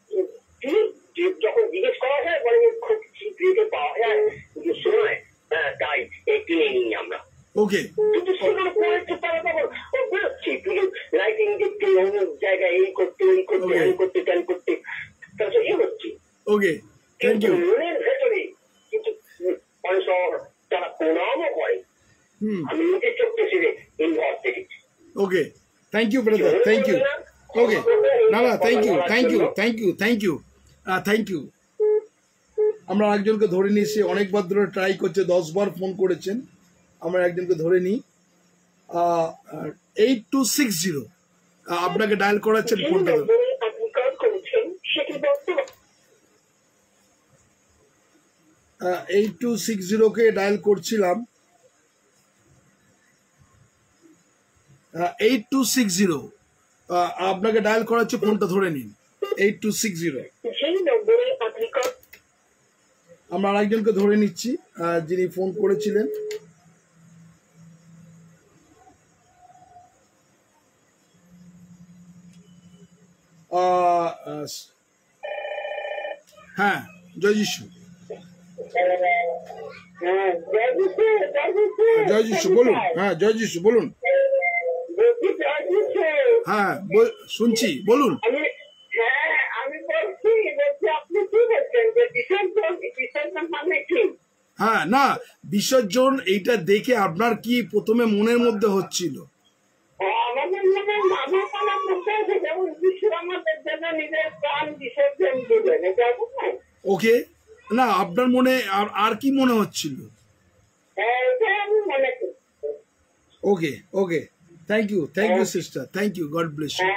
যখন জিজ্ঞেস করা যায় বলে খুব শীঘ্রই পাওয়া যায় যে সময়, হ্যাঁ তাই কিনে নিই আমরা। ওকে, কিন্তু সেগুলো করেছে তারা তখন বেরোচ্ছে পুজো লাইটিং দেখতে, অন্য জায়গায় এই করতে ওই করতে এই করতে ট্যান করতে তারা তো এগোচ্ছে। Okay, thank you. মনের ভেতরে কিন্তু অনেক সময় তারা প্রণামও করে। হুম আমি নিজের চোখে সেরে ইনভলভ দেখেছি। Okay, thank you brother, thank you. Okay, না না, thank you thank you thank you thank you thank you. আমরা একজনকে ধরে নিয়েছি, অনেকবার ধরে ট্রাই করছে, দশ বার ফোন করেছেন, আমরা একজনকে ধরে নিই। এইট টু সিক্স জিরো আপনাকে ডায়াল করাচ্ছেন ফোনটা। আপনি কল করেছেন সেটি বর্তমান এইট টু সিক্স জিরোকে ডায়াল করছিলাম, এইট টু সিক্স জিরো আপনাকে ডায়াল করা হচ্ছে, ফোনটা ধরে নিন। এইট টু সিক্স জিরো সেই নম্বরে আপনি কল। আমরা আরেকজনকে ধরে নিচ্ছি যিনি ফোন করেছিলেন। হ্যাঁ, জয় যিশু। জয় যিশু বলুন। হ্যাঁ, জয় যিশু বলুন। হ্যাঁ শুনছি, বলুন। হ্যাঁ, না বিসর্জন এইটা দেখে আপনার কি প্রথমে মনের মধ্যে হচ্ছিল? আমাদের মনে মানবতার মধ্যে আছে, যেমন বিশ্ব আমাদের জন্য নিজের প্রাণ বিসর্জন দিলেন, এটা ওকে, না আপনার মনে আর কি মনে হচ্ছিল? Okay okay, thank you thank you sister, thank you, God bless you.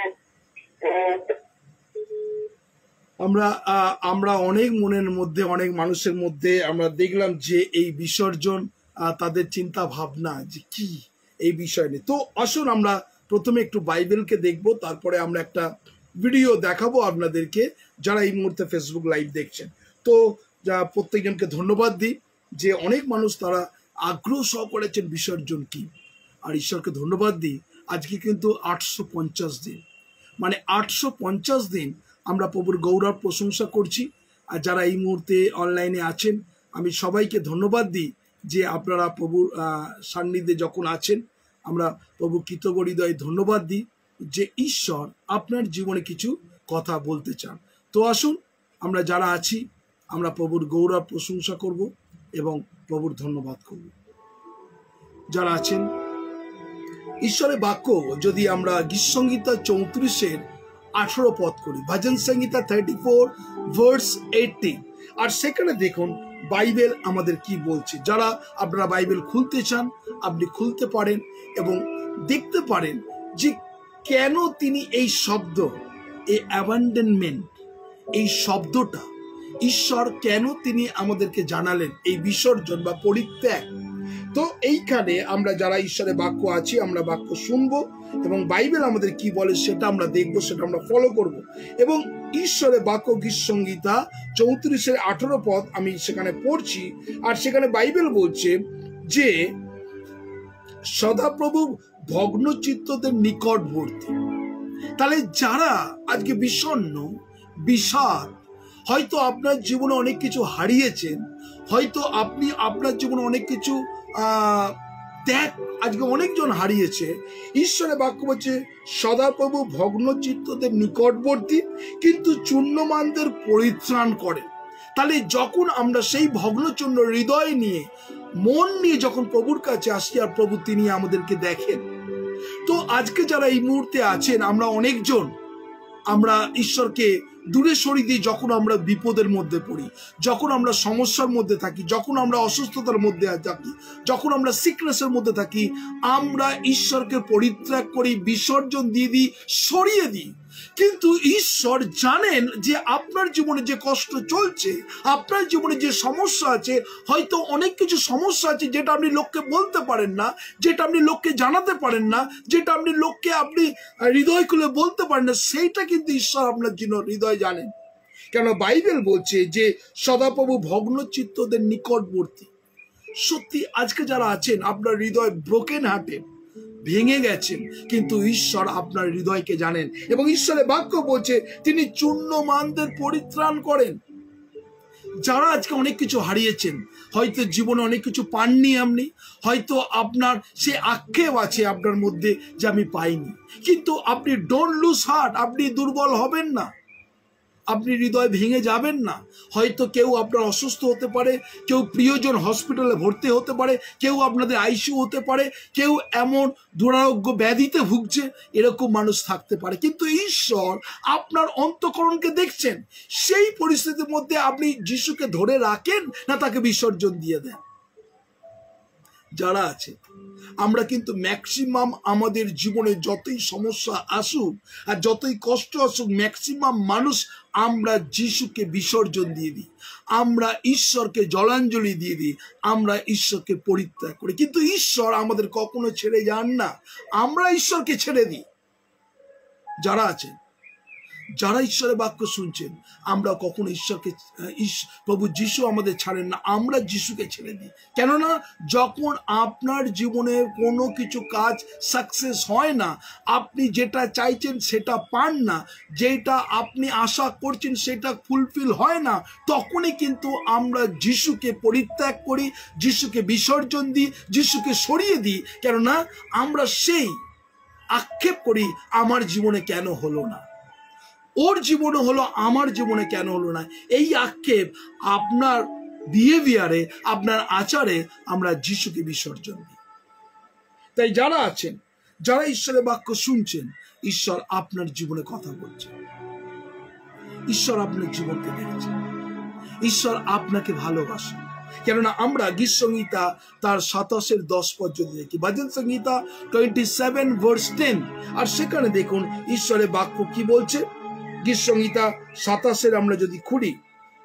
আমরা আমরা অনেক মনের মধ্যে, অনেক মানুষের মধ্যে আমরা দেখলাম যে এই বিসর্জন তাদের চিন্তা ভাবনা যে কি এই বিষয় নিয়ে। তো আসুন আমরা প্রথমে একটু বাইবেলকে দেখব, তারপরে আমরা একটা ভিডিও দেখাবো আপনাদেরকে যারা এই মুহূর্তে ফেসবুক লাইভ দেখছেন। তো যা প্রত্যেকজনকে ধন্যবাদ দিই যে অনেক মানুষ তারা আগ্রহ সহ করেছেন বিসর্জন কি, আর ঈশ্বরকে ধন্যবাদ দিই আজকে কিন্তু আটশো পঞ্চাশ দিন, মানে আটশো পঞ্চাশ দিন আমরা প্রভুর গৌরব প্রশংসা করছি। আর যারা এই মুহূর্তে অনলাইনে আছেন আমি সবাইকে ধন্যবাদ দিই যে আপনারা প্রভুর সান্নিধ্যে যখন আছেন, আমরা প্রভু কৃতজ্ঞ হৃদয়ে ধন্যবাদ দিই যে ঈশ্বর আপনার জীবনে কিছু কথা বলতে চান। তো আসুন আমরা যারা আছি আমরা প্রভুর গৌরব প্রশংসা করব এবং প্রভুর ধন্যবাদ করব। যারা আছেন ঈশ্বরের বাক্য যদি আমরা গীতসংহিতা চৌত্রিশের আঠারো পদ করি, ভজন সংহিতা থার্টি ফোর ভার্স এইটিন, আর সেখানে দেখুন বাইবেল আমাদের কি বলছে। যারা আপনারা বাইবেল খুলতে চান আপনি খুলতে পারেন এবং দেখতে পারেন যে কেন তিনি এই শব্দ, এই অ্যাবান্ডনমেন্ট, এই শব্দটা ঈশ্বর কেন তিনি আমাদেরকে জানালেন, এই বিসর্জন বা পরিত্যাগ। তো এইখানে আমরা যারা ঈশ্বরের বাক্য আছি, আমরা বাক্য শুনবো এবং বাইবেল আমাদের কি বলে সেটা আমরা দেখবো, সেটা আমরা ফলো করব। এবং ঈশ্বরের বাক্য গীতসংহিতা চৌত্রিশের আঠারো পদ আমি সেখানে পড়ছি, আর সেখানে বাইবেল বলছে যে সদাপ্রভু ভগ্নচিত্তদের নিকটবর্তী। তাহলে যারা আজকে বিষণ্ণ, বিষাদ, হয়তো আপনার জীবনে অনেক কিছু হারিয়েছেন, হয়তো আপনি আপনার জীবনে অনেক কিছু আহ ত্যাগ আজকে অনেকজন হারিয়েছে, ঈশ্বরের বাক্য বলছে সদাপ্রভু ভগ্নচিত্তদের নিকটবর্তী কিন্তু চূর্ণমানদের পরিত্রাণ করেন। তাহলে যখন আমরা সেই ভগ্নচূর্ণ হৃদয় নিয়ে, মন নিয়ে যখন প্রভুর কাছে আসি, আর প্রভু তিনি আমাদেরকে দেখেন। তো আজকে যারা এই মুহূর্তে আছেন, আমরা অনেকজন আমরা ঈশ্বরকে দূরে সরিয়ে দিই যখন আমরা বিপদের মধ্যে পড়ি, যখন আমরা সমস্যার মধ্যে থাকি, যখন আমরা অসুস্থতার মধ্যে থাকি, যখন আমরা সিকনেসের মধ্যে থাকি, আমরা ঈশ্বরকে পরিত্যাগ করি, বিসর্জন দিয়ে দিই, সরিয়ে দিই। কিন্তু ঈশ্বর জানেন যে আপনার জীবনে যে কষ্ট চলছে, আপনার জীবনে যে সমস্যা আছে, হয়তো অনেক কিছু সমস্যা আছে যেটা আপনি লোককে বলতে পারেন না, যেটা আপনি লোককে জানাতে পারেন না, যেটা আপনি লোককে আপনি হৃদয় খুলে বলতে পারেন না, সেইটা কিন্তু ঈশ্বর আপনার জন্য হৃদয় জানেন। কেন বাইবেল বলছে যে সদাপ্রভু ভগ্নচিত্তদের নিকটবর্তী। সত্যি আজকে যারা আছেন, আপনার হৃদয় ব্রোকেন হার্টেড, ভেঙে গেছেন, কিন্তু ঈশ্বর আপনার হৃদয়কে জানেন এবং ঈশ্বরের বাক্য বলছে তিনি চূর্ণমানদের পরিত্রাণ করেন। যারা আজকে অনেক কিছু হারিয়েছেন, হয়তো জীবনে অনেক কিছু পাননি আপনি, হয়তো আপনার সে আক্ষেপ আছে আপনার মধ্যে যে আমি পাইনি, কিন্তু আপনি ডোন্ট লুজ হার্ট, আপনি দুর্বল হবেন না, আপনি হৃদয় ভেঙে যাবেন না। হয়তো কেউ আপনার অসুস্থ হতে পারে, কেউ প্রিয়জন হসপিটালে ভর্তি হতে পারে, কেউ আপনাদের আইসিইউ হতে পারে, কেউ এমন দুরারোগ্য ব্যাধিতে ভুগছে, এরকম মানুষ থাকতে পারে, কিন্তু ঈশ্বর আপনার অন্তঃকরণকে দেখছেন। সেই পরিস্থিতির মধ্যে আপনি যিশুকে ধরে রাখেন না তাকে বিসর্জন দিয়ে দেন। যারা আছে আমরা কিন্তু ম্যাক্সিমাম আমাদের জীবনে যতই সমস্যা আসুক আর যতই কষ্ট আসুক, ম্যাক্সিমাম মানুষ আমরা যিশুকে বিসর্জন দিয়ে দিই, আমরা ঈশ্বরকে জলাঞ্জলি দিয়ে দিই, আমরা ঈশ্বরকে পরিত্যাগ করি। কিন্তু ঈশ্বর আমাদের কখনো ছেড়ে যান না, আমরা ঈশ্বরকে ছেড়ে দিই। যারা আছেন, যারা ঈশ্বরের বাক্য শুনছেন, আমরা কখনো ঈশ্বরকে, প্রভু যিশু আমাদের ছাড়েন না, আমরা যিশুকে ছেড়ে দিই। কেননা যখন আপনার জীবনে কোনো কিছু কাজ সাকসেস হয় না, আপনি যেটা চাইছেন সেটা পান না, যেটা আপনি আশা করছেন সেটা ফুলফিল হয় না, তখনই কিন্তু আমরা যিশুকে পরিত্যাগ করি, যিশুকে বিসর্জন দিই, যিশুকে সরিয়ে দিই। কেননা আমরা সেই আক্ষেপ করি আমার জীবনে কেন হলো না, ওর জীবনে হলো, আমার জীবনে কেন হলো না। এই আক্ষেপ আপনার বিহেভিয়ারে, আপনার আচারে আমরা যিশুকে বিসর্জন দিই। তাই যারা আছেন, যারা ঈশ্বরের বাক্য শুনছেন, ঈশ্বর আপনার জীবনে কথা বলছেন, ঈশ্বর আপনার জীবনকে দেখেছেন, ঈশ্বর আপনাকে ভালোবাসেন। কেননা আমরা গীত সংহিতা তার সাতাশের দশ পদ যদি দেখি, ভজন সংহিতা টোয়েন্টি সেভেন ভার্স টেন, আর সেখানে দেখুন ঈশ্বরের বাক্য কি বলছে। গীত সংহিতা সাতাশের আমরা যদি খুলি,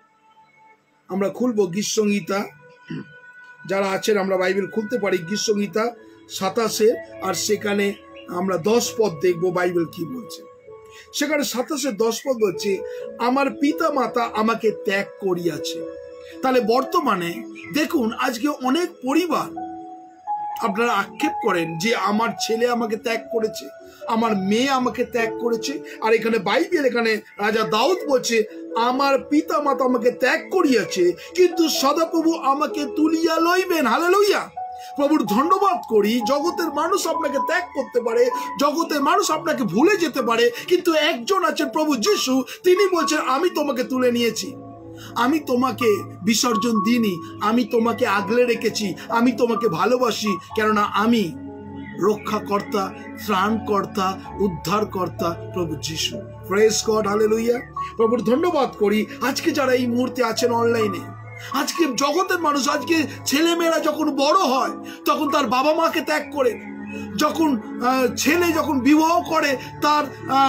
আমরা খুলবো গীত সংহিতা, যারা আছেন আমরা বাইবেল খুলতে পারি, গীত সংহিতা সাতাশে, আর সেখানে আমরা দশ পদ দেখবো বাইবেল কি বলছে। সেখানে সাতাশে দশ পদ বলছে, আমার পিতা মাতা আমাকে ত্যাগ করিয়াছে। তাহলে বর্তমানে দেখুন আজকে অনেক পরিবার আপনারা আক্ষেপ করেন যে আমার ছেলে আমাকে ত্যাগ করেছে, আমার মেয়ে আমাকে ত্যাগ করেছে। আর এখানে বাইবেল, এখানে রাজা দাউদ বলছে আমার পিতা মাতা আমাকে ত্যাগ করিয়াছে, কিন্তু সদাপ্রভু আমাকে তুলিয়া লইবেন। হালেলুয়া, প্রভুর ধন্যবাদ করি। জগতের মানুষ আপনাকে ত্যাগ করতে পারে, জগতের মানুষ আপনাকে ভুলে যেতে পারে, কিন্তু একজন আছেন প্রভু যিশু, তিনি বলছেন আমি তোমাকে তুলে নিয়েছি, আমি তোমাকে বিসর্জন দিইনি, আমি তোমাকে আগলে রেখেছি, আমি তোমাকে ভালোবাসি, কেননা আমি রক্ষাকর্তা, ত্রাণকর্তা, উদ্ধারকর্তা প্রভু যিশু। Praise God, hallelujah. প্রভুর ধন্যবাদ করি। আজকে যারা এই মুহূর্তে আছেন অনলাইনে, আজকে জগতের মানুষ, আজকে ছেলে মেয়েরা যখন বড় হয় তখন তার বাবা মাকে ত্যাগ করে, যখন ছেলে যখন বিবাহ করে তার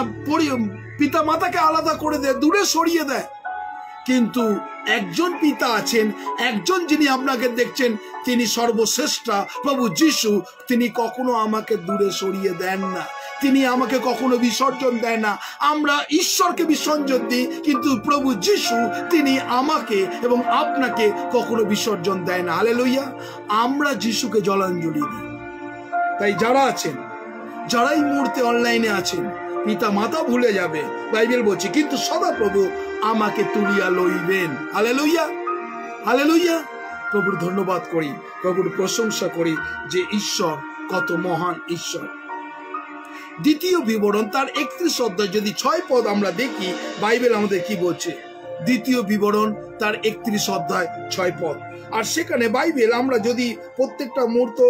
পিতা মাতাকে আলাদা করে দেয়, দূরে সরিয়ে দেয়। কিন্তু একজন পিতা আছেন, একজন যিনি আপনাকে দেখছেন, তিনি সর্বশ্রেষ্ঠা প্রভু যিশু। তিনি কখনো আমাকে দূরে সরিয়ে দেন না, তিনি আমাকে কখনো বিসর্জন দেয় না। আমরা ঈশ্বরকে বিসর্জন দিই, কিন্তু প্রভু যিশু তিনি আমাকে এবং আপনাকে কখনো বিসর্জন দেয় না। হালেলুয়া। আমরা যিশুকে জলাঞ্জলি দিই। তাই যারা আছেন, যারা এই মুহূর্তে অনলাইনে আছেন, পিতা মাতা ভুলে যাবে, বাইবেল বলছে, কিন্তু সদাপ্রভু আমাকে তুলিয়া লইবেন। Hallelujah, hallelujah. প্রভুর ধন্যবাদ করি, প্রভুর প্রশংসা করি যে ঈশ্বর কত মহান ঈশ্বর। দ্বিতীয় বিবরণ তার একত্রিশ অধ্যায় যদি ছয় পদ আমরা দেখি, বাইবেল আমাদের কি বলছে। দ্বিতীয় বিবরণ তার একত্রিশ অধ্যায় ছয় পদ। আর সেখানে বাইবেল আমরা যদি প্রত্যেকটা মুহূর্ত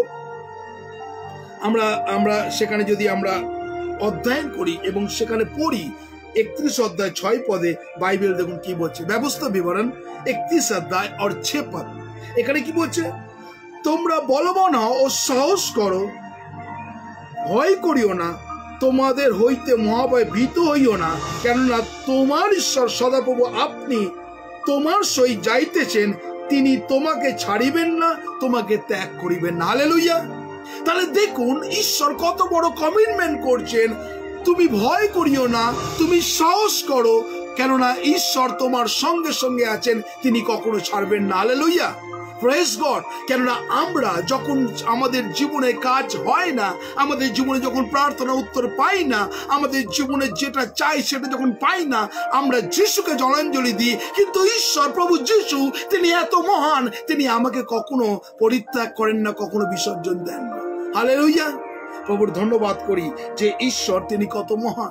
আমরা আমরা সেখানে যদি আমরা অধ্যয়ন করি এবং সেখানে পড়ি, একত্রিশ অধ্যায় ছয় পদে বাইবেল দেখুন কি বলছে। ব্যবস্থা বিবরণ একত্রিশ অধ্যায় আর ছয় পদ। এখানে কি বলছে? তোমরা বলবান হও ও সাহস করো, ভয় করিও না, তোমাদের হইতে মহাভয় ভীত হইও না, কেননা তোমার ঈশ্বর সদাপ্রভু আপনি তোমার সহিত যাইতেছেন, তিনি তোমাকে ছাড়িবেন না, তোমাকে ত্যাগ করিবেন না। হালেলুয়া। তাহলে দেখুন ঈশ্বর কত বড় কমিটমেন্ট করছেন। তুমি ভয় করিও না, তুমি সাহস করো, কেননা ঈশ্বর তোমার সঙ্গে সঙ্গে আছেন, তিনি কখনো ছাড়বেন না। Hallelujah, praise God. কেননা আমরা যখন আমাদের জীবনে কাজ হয় না, আমাদের জীবনে যখন প্রার্থনা উত্তর পাই না, আমাদের জীবনে যেটা চাই সেটা যখন পাই না, আমরা যিশুকে জলাঞ্জলি দিই। কিন্তু ঈশ্বর প্রভু যিশু তিনি এত মহান, তিনি আমাকে কখনো পরিত্যাগ করেন না, কখনো বিসর্জন দেন না। হালেলুয়া। প্রভুর ধন্যবাদ করি যে ঈশ্বর তিনি কত মহান।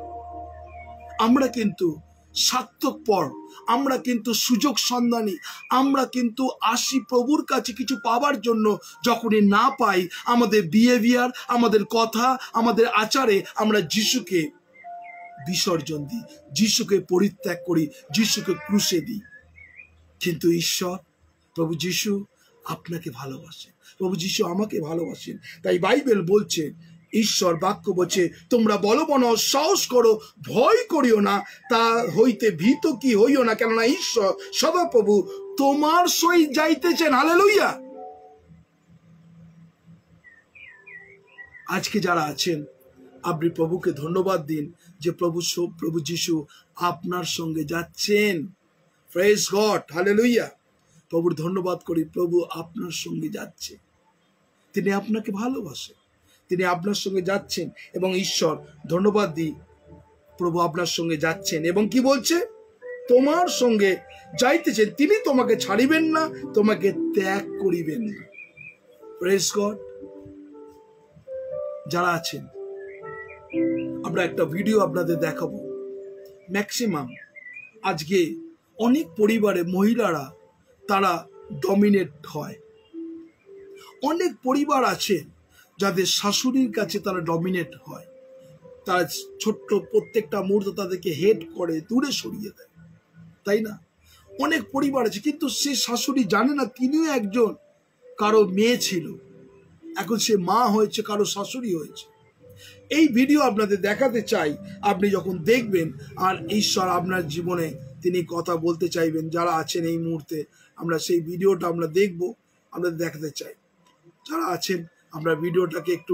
আমরা কিন্তু স্বার্থপর, আমরা কিন্তু সুযোগ সন্ধানী, আমরা কিন্তু আসি প্রভুর কাছে কিছু পাবার জন্য। যখনই না পাই, আমাদের বিহেভিয়ার, আমাদের কথা, আমাদের আচারে আমরা যিশুকে বিসর্জন দিই, যিশুকে পরিত্যাগ করি, যিশুকে ক্রুশে দিই। কিন্তু ঈশ্বর প্রভু যিশু আপনাকে ভালোবাসেন, প্রভু যিশু আমাকে ভালোবাসেন। তাই বাইবেল বলছে, ঈশ্বর বাক্য বলছে, তোমরা বলবান হও, সাহস করো, ভয় করিও না, তা হইতে ভীত কি হইও না, কেননা ঈশ্বর সদাপ্রভু তোমার সহিত যাইতেছেন। হালেলুয়া। আজকে যারা আছেন, আপনি প্রভুকে ধন্যবাদ দিন যে প্রভু প্রভু যিশু আপনার সঙ্গে যাচ্ছেন। Praise God, hallelujah. প্রভুর ধন্যবাদ করি, প্রভু আপনার সঙ্গে যাচ্ছে, তিনি আপনাকে ভালোবাসেন, তিনি আপনার সঙ্গে যাচ্ছেন। এবং ঈশ্বর ধন্যবাদ দিই, প্রভু আপনার সঙ্গে যাচ্ছেন এবং কি বলছে? তোমার সঙ্গে যাইতেছেন, তিনি তোমাকে ছাড়িবেন না, তোমাকে ত্যাগ করিবেন না। Praise God. যারা আছেন, আমরা একটা ভিডিও আপনাদের দেখাবো। ম্যাক্সিমাম আজকে অনেক পরিবারে মহিলারা তারা ডমিনেট হয়। অনেক পরিবার আছে যাদের শাশুড়ির কাছে তারা ডমিনেট হয়, তার ছোট্ট প্রত্যেকটা মুহূর্ত তাদেরকে হেট করে, দূরে সরিয়ে দেয়, তাই না? অনেক পরিবার আছে, কিন্তু সে শাশুড়ি জানে না তিনিও একজন কারো মেয়ে ছিল, এখন সে মা হয়েছে, কারো শাশুড়ি হয়েছে। এই ভিডিও আপনাদের দেখাতে চাই, আপনি যখন দেখবেন আর ঈশ্বর আপনার জীবনে তিনি কথা বলতে চাইবেন। যারা আছেন এই মুহূর্তে, আমরা সেই ভিডিওটা আমরা দেখব, আমরা দেখাতে চাই। যারা আছেন, আমরা ভিডিওটাকে একটু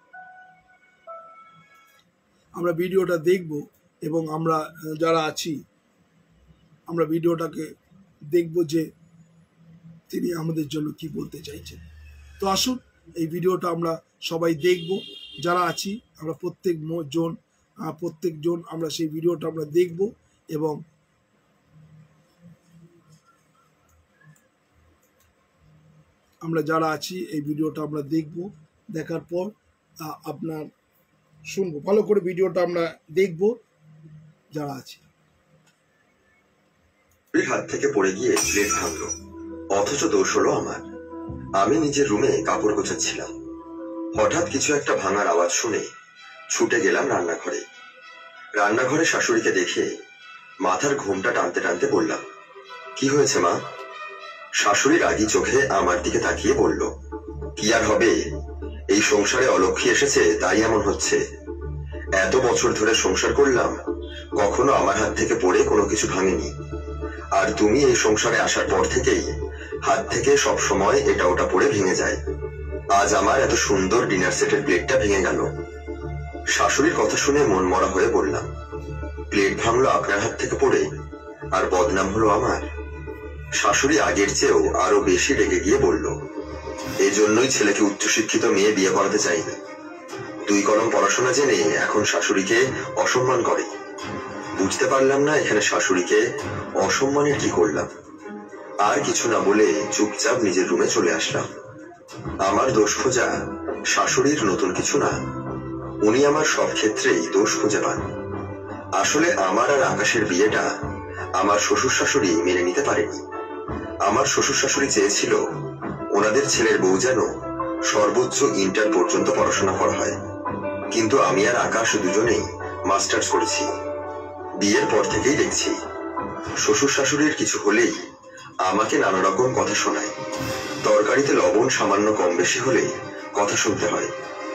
আমরা ভিডিওটা দেখব এবং আমরা যারা আছি আমরা ভিডিওটাকে দেখব যে তিনি আমাদের জন্য কি বলতে চাইছেন। তো আসুন এই ভিডিওটা আমরা সবাই দেখব। যারা আছি আমরা প্রত্যেক জন প্রত্যেক জন আমরা সেই ভিডিওটা আমরা দেখব এবং আমরা যারা আছি এই ভিডিওটা আমরা দেখব। দেখার পর আপনার শুনবো, ভালো করে ভিডিওটা আমরা দেখব যারা আছি। হাত থেকে পড়ে গিয়ে প্লেট ভাঙলো, অথচ দোষ হলো আমার। আমি নিজের রুমে কাপড় গোছাচ্ছিলাম, হঠাৎ কিছু একটা ভাঙার আওয়াজ শুনে ছুটে গেলাম রান্নাঘরে। রান্নাঘরে শাশুড়িকে দেখে মাথার ঘুমটা টানতে টানতে বললাম, কি হয়েছে মা? শাশুড়ি রাগী চোখে আমার দিকে তাকিয়ে বলল, কি আর হবে, এই সংসারে অলক্ষ্মী এসেছে তাই এমন হচ্ছে। এত বছর ধরে সংসার করলাম, কখনো আমার হাত থেকে পড়ে কোনো কিছু ভাঙেনি। আর তুমি এই সংসারে আসার পর থেকেই হাত থেকে সব সময় এটা ওটা পড়ে ভেঙে যায়। আজ আমার এত সুন্দর ডিনার সেটের প্লেটটা ভেঙে গেল। শাশুড়ির কথা শুনে মন মরা হয়ে বললাম, প্লেট ভাঙলো আপনার হাত থেকে পড়ে, আর বদনাম হলো আমার। শাশুড়ি আগের চেয়েও আরো বেশি রেগে গিয়ে বলল, এজন্যই ছেলেকে উচ্চশিক্ষিত মেয়ে বিয়ে করাতে চাইনি। দুই কলম পড়াশোনা জেনে এখন শাশুড়িকে অসম্মান করে। বুঝতে পারলাম না এখানে শাশুড়িকে অসম্মানের কি করলাম। আর কিছু না বলে চুপচাপ নিজের রুমে চলে আসলাম। আমার দোষ খোঁজা শাশুড়ির নতুন কিছু না, উনি আমার সব ক্ষেত্রেই দোষ খুঁজে পান। আসলে আমার আর আকাশের বিয়েটা আমার শ্বশুর শাশুড়ি মেনে নিতে পারেনি। আমার শ্বশুর শাশুড়ি চেয়েছিল ওনাদের ছেলের বউ যেন সর্বোচ্চ ইন্টার পর্যন্ত পড়াশোনা করা হয়, কিন্তু আমি আর আকাশ দুজনেই মাস্টার্স করেছি। বিয়ের পর থেকেই দেখছি শ্বশুর শাশুড়ির কিছু হলেই আমাকে নানা রকম কথা শোনায়। তরকারিতে লবণ সামান্য কম বেশি হলে কথা শুনতে হয়।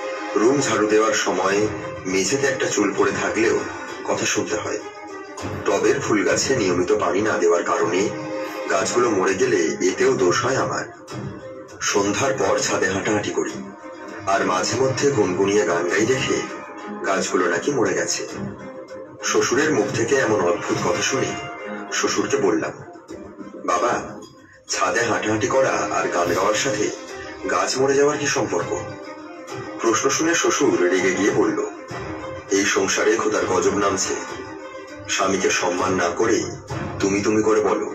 রুম ঝাড়ু দেওয়ার সময় মেঝেতে একটা চুল পড়ে থাকলেও কথা শুনতে হয়। টবের ফুল গাছে নিয়মিত পানি না দেওয়ার কারণে গাছগুলো মরে গেলে এতেও দোষ হয় আমার। সন্ধ্যার পর ছাদে হাঁটাহাঁটি করি, আর মাঝে মধ্যে গুনগুনিয়ে গান গাই দেখে গাছগুলো নাকি মরে গেছে। শ্বশুরের মুখ থেকে এমন অদ্ভুত কথা শুনে শ্বশুরকে বললাম, বাবা, ছাদে হাঁটাহাঁটি করা আর গান গাওয়ার সাথে গাছ মরে যাওয়ার কি সম্পর্ক? প্রশ্ন শুনে শ্বশুর রেগে গিয়ে বলল, এই সংসারে খোদার গজব নামছে। স্বামীকে সম্মান না করে তুমি তুমি করে বলো,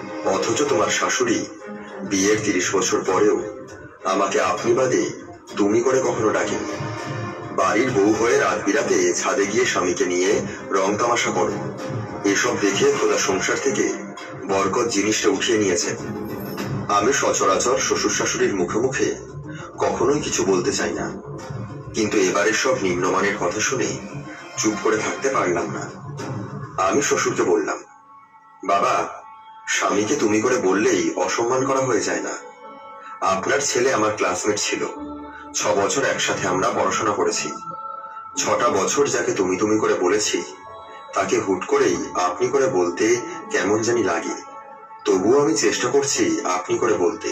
অথচ তোমার শাশুড়ি বিয়ের তিরিশ বছর পরেও আমাকে আপনি বাদে তুমি করে কখনো ডাকেনি। বাড়ির বউ হয়ে রাত বিরাতে ছাদে গিয়ে স্বামীকে নিয়ে রং তামাশা করো। এসব দেখে খোদা সংসার থেকে বরকত জিনিসটা উঠিয়ে নিয়েছেন। আমি সচরাচর শ্বশুর শাশুড়ির মুখে মুখে কখনোই কিছু বলতে চাই না, কিন্তু এবারের সব নিম্নমানের কথা শুনে চুপ করে থাকতে পারলাম না। আমি শ্বশুরকে বললাম, বাবা, স্বামীকে তুমি করে বললেই অসম্মান করা হয়ে যায় না। আপনার ছেলে আমার ক্লাসমেট ছিল, ছ বছর একসাথে আমরা পড়াশোনা করেছি। ছটা বছর যাকে তুমি তুমি করে বলেছি তাকে হুট করেই আপনি করে বলতে কেমন জানি লাগে। তবুও আমি চেষ্টা করছি আপনি করে বলতে।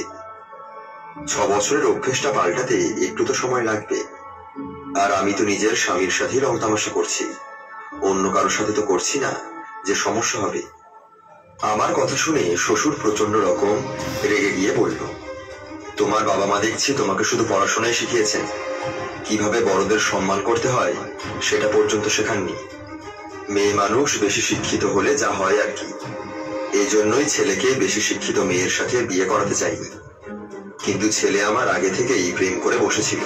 ছ বছরের অভ্যেসটা পাল্টাতে একটু তো সময় লাগবে। আর আমি তো নিজের স্বামীর সাথেই রং তামাশা করছি, অন্য কারোর সাথে তো করছি না যে সমস্যা হবে। আমার কথা শুনে শ্বশুর প্রচন্ড রকম রেগে গিয়ে বলল, তোমার বাবা মা দেখছি তোমাকে শুধু পড়াশোনায় শিখিয়েছেন, কিভাবে বড়দের সম্মান করতে হয় সেটা পর্যন্ত শেখাননি। মেয়ে মানুষ বেশি শিক্ষিত হলে যা হয় আর কি, এই জন্যই ছেলেকে বেশি শিক্ষিত মেয়ের সাথে বিয়ে করাতে চাইনি। কিন্তু ছেলে আমার আগে থেকেই প্রেম করে বসেছিল।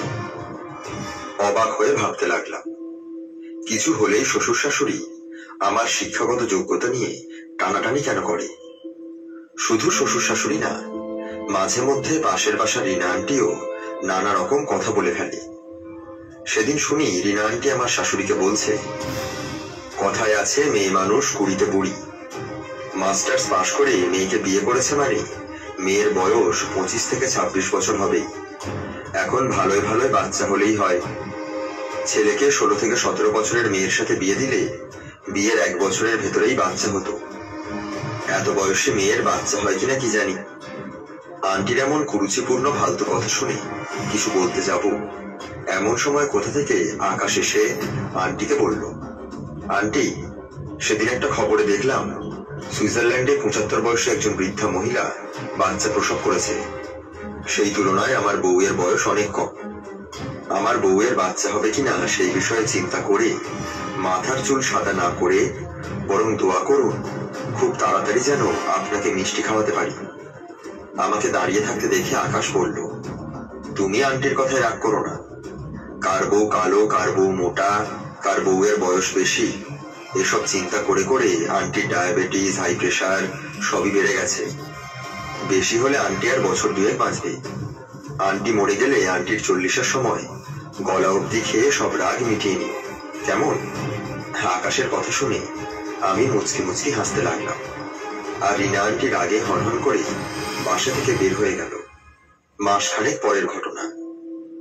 অবাক হয়ে ভাবতে লাগলাম, কিছু হলেই শ্বশুর শাশুড়ি আমার শিক্ষাগত যোগ্যতা নিয়ে টানাটানি কেন করে? শুধু শ্বশুর শাশুড়ি না, মাঝে মধ্যে পাশের বাসার রিনা আন্টিও নানা রকম কথা বলে ফেলে। সেদিন শুনি রিনা আন্টি আমার শাশুড়িকে বলছে, কথায় আছে মেয়ে মানুষ কুড়িতে বুড়ি। মাস্টার্স পাশ করে মেয়েকে বিয়ে করেছে মানে মেয়ের বয়স পঁচিশ থেকে ছাব্বিশ বছর হবেই। এখন ভালোই ভালোই বাচ্চা হলেই হয়। ছেলেকে ষোলো থেকে সতেরো বছরের মেয়ের সাথে বিয়ে দিলে বিয়ের এক বছরের ভেতরেই বাচ্চা হতো। এত বয়সে মেয়ের বাচ্চা হয় কিনা কি জানি। আন্টির এমন কুরুচিপূর্ণ ফালতু কথা শুনে কিছু বলতে যাব, এমন সময় কোথা থেকে আকাশ এসে আন্টিকে বলল, আন্টি, সেদিন একটা খবরে দেখলাম সুইজারল্যান্ডে পঁচাত্তর বয়সে একজন বৃদ্ধা মহিলা বাচ্চা প্রসব করেছে। সেই তুলনায় আমার বউয়ের বয়স অনেক কম। আমার বউয়ের বাচ্চা হবে কিনা সেই বিষয়ে চিন্তা করে মাথার চুল সাদা না করে বরং দোয়া করুন খুব তাড়াতাড়ি যেন আপনাকে মিষ্টি খাওয়াতে পারি। আমাকে দাঁড়িয়ে থাকতে দেখে আকাশ বলল, তুমি আন্টির কথায় রাগ করো না। কার বউ কালো, কার বউ মোটা, কার বউয়ের বয়স বেশি, এসব চিন্তা করে করে আন্টির ডায়াবেটিস, হাই প্রেশার সবই বেড়ে গেছে। বেশি হলে আন্টি আর বছর দুয়েক বাঁচবে। আন্টি মরে গেলে আন্টির চল্লিশের সময় গলা অব্দি খেয়ে সব রাগ মিটিয়ে নিও, কেমন? আকাশের কথা শুনে আমি মুচকি মুচকি হাসতে লাগলাম। আর রিনা আন্টি রাগে হনহন করে বাসা থেকে বের হয়ে গেল। মাসখানেক পরের ঘটনা। একটা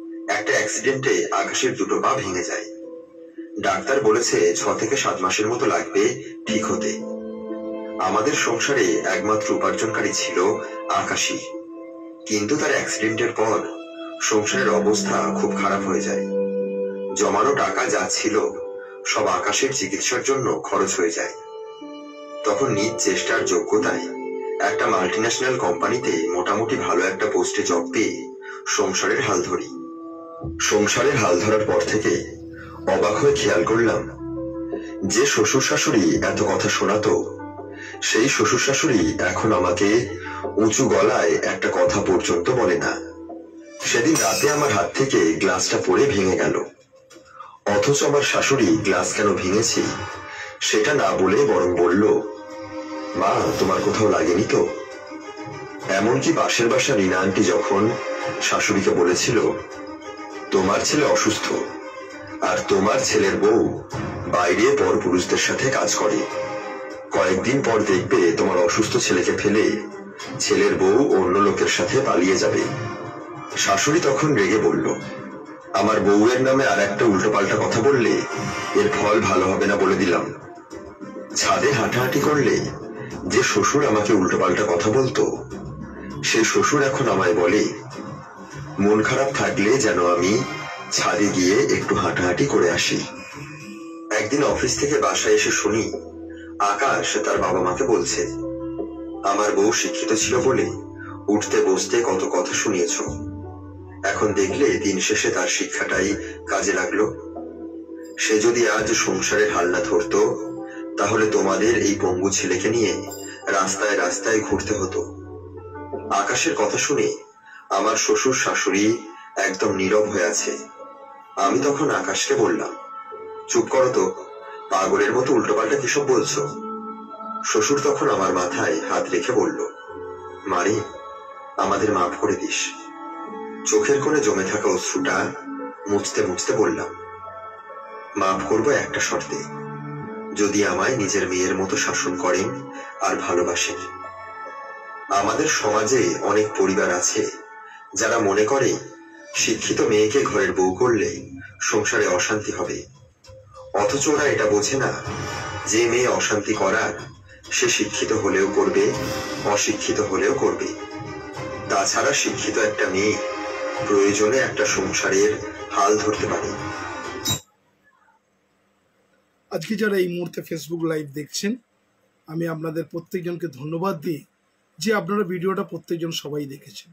একটা অ্যাক্সিডেন্টে আকাশের দুটো পা ভেঙে যায়। ডাক্তার বলেছে ছ থেকে সাত মাসের মতো লাগবে ঠিক হতে। আমাদের সংসারে একমাত্র উপার্জনকারী ছিল আকাশই, কিন্তু তার অ্যাক্সিডেন্টের পর সংসারের অবস্থা খুব খারাপ হয়ে যায়। জমানো টাকা যা ছিল সব আকাশের চিকিৎসার জন্য খরচ হয়ে যায়। তখন নিজ চেষ্টার যোগ্যতায় একটা মাল্টিন্যাশনাল কোম্পানিতে মোটামুটি ভালো একটা পোস্টে জব পেয়ে সংসারের হাল ধরি। সংসারের হাল ধরার পর থেকে অবাক হয়ে খেয়াল করলাম, যে শ্বশুর শাশুড়ি এত কথা শোনাতো, সেই শ্বশুর শাশুড়ি এখন আমাকে উঁচু গলায় একটা কথা পর্যন্ত বলে না। সেদিন রাতে আমার হাত থেকে গ্লাসটা পড়ে ভেঙে গেল, অথচ আমার শাশুড়ি গ্লাস কেন ভেঙেছি সেটা না বলে বরং বলল, মা তোমার কোথাও লাগেনি তো? এমনকি পাশের বাসা রিনা আন্টি যখন শাশুড়িকে বলেছিল, তোমার ছেলে অসুস্থ আর তোমার ছেলের বউ বাইরে পর পুরুষদের সাথে কাজ করে, কয়েকদিন পর দেখবে তোমার অসুস্থ ছেলেকে ফেলে ছেলের বউ অন্য লোকের সাথে পালিয়ে যাবে, শাশুড়ি তখন রেগে বলল, আমার বউয়ের নামে আর একটা উল্টোপাল্টা কথা বললে এর ফল ভালো হবে না বলে দিলাম। ছাদে হাঁটাহাঁটি করলে যে শ্বশুর আমাকে উল্টোপাল্টা কথা বলতো, সে শ্বশুর এখন আমায় বলে, মন খারাপ থাকলে যেন আমি ছাদে গিয়ে একটু হাঁটাহাঁটি করে আসি। একদিন অফিস থেকে বাসায় এসে শুনি আকাশ তার বাবা মাকে বলছে, আমার বউ শিক্ষিত ছিল বলে উঠতে বসতে কত কথা শুনিয়েছ, এখন দেখলে দিন শেষে তার শিক্ষাটাই কাজে লাগলো। সে যদি আজ সংসারের হাল না ধরতো তাহলে তোমাদের এই পঙ্গু ছেলেকে নিয়ে রাস্তায় রাস্তায় ঘুরতে হতো। আকাশের কথা শুনে আমার শ্বশুর শাশুড়ি একদম নীরব হয়ে আছে। আমি তখন আকাশকে বললাম, চুপ করো তো, পাগলের মতো উল্টোপাল্টা কিসব বলছো? শ্বশুর তখন আমার মাথায় হাত রেখে বলল, মারে আমাদের মাফ করে দিস। চোখের কোণে জমে থাকা অশ্রুটা মুছতে মুছতে বললাম, মাফ করবো একটা শর্তে, যদি আমায় নিজের মেয়ের মতো শাসন করেন আর ভালোবাসেন। আমাদের সমাজে অনেক পরিবার আছে যারা মনে করে শিক্ষিত মেয়েকে ঘরের বউ করলে সংসারে অশান্তি হবে, অথচ ওরা এটা বোঝে না যে মেয়ে অশান্তি করার সে শিক্ষিত হলেও করবে, অশিক্ষিত হলেও করবে। তাছাড়া শিক্ষিত একটা মেয়ে প্রয়োজনে একটা সংসারের হাল ধরতে পারে। আজকে যারা এই মুহূর্তে ফেসবুক লাইভ দেখছেন, আমি আপনাদের প্রত্যেকজনকে ধন্যবাদ দিই যে আপনারা ভিডিওটা প্রত্যেকজন সবাই দেখেছেন।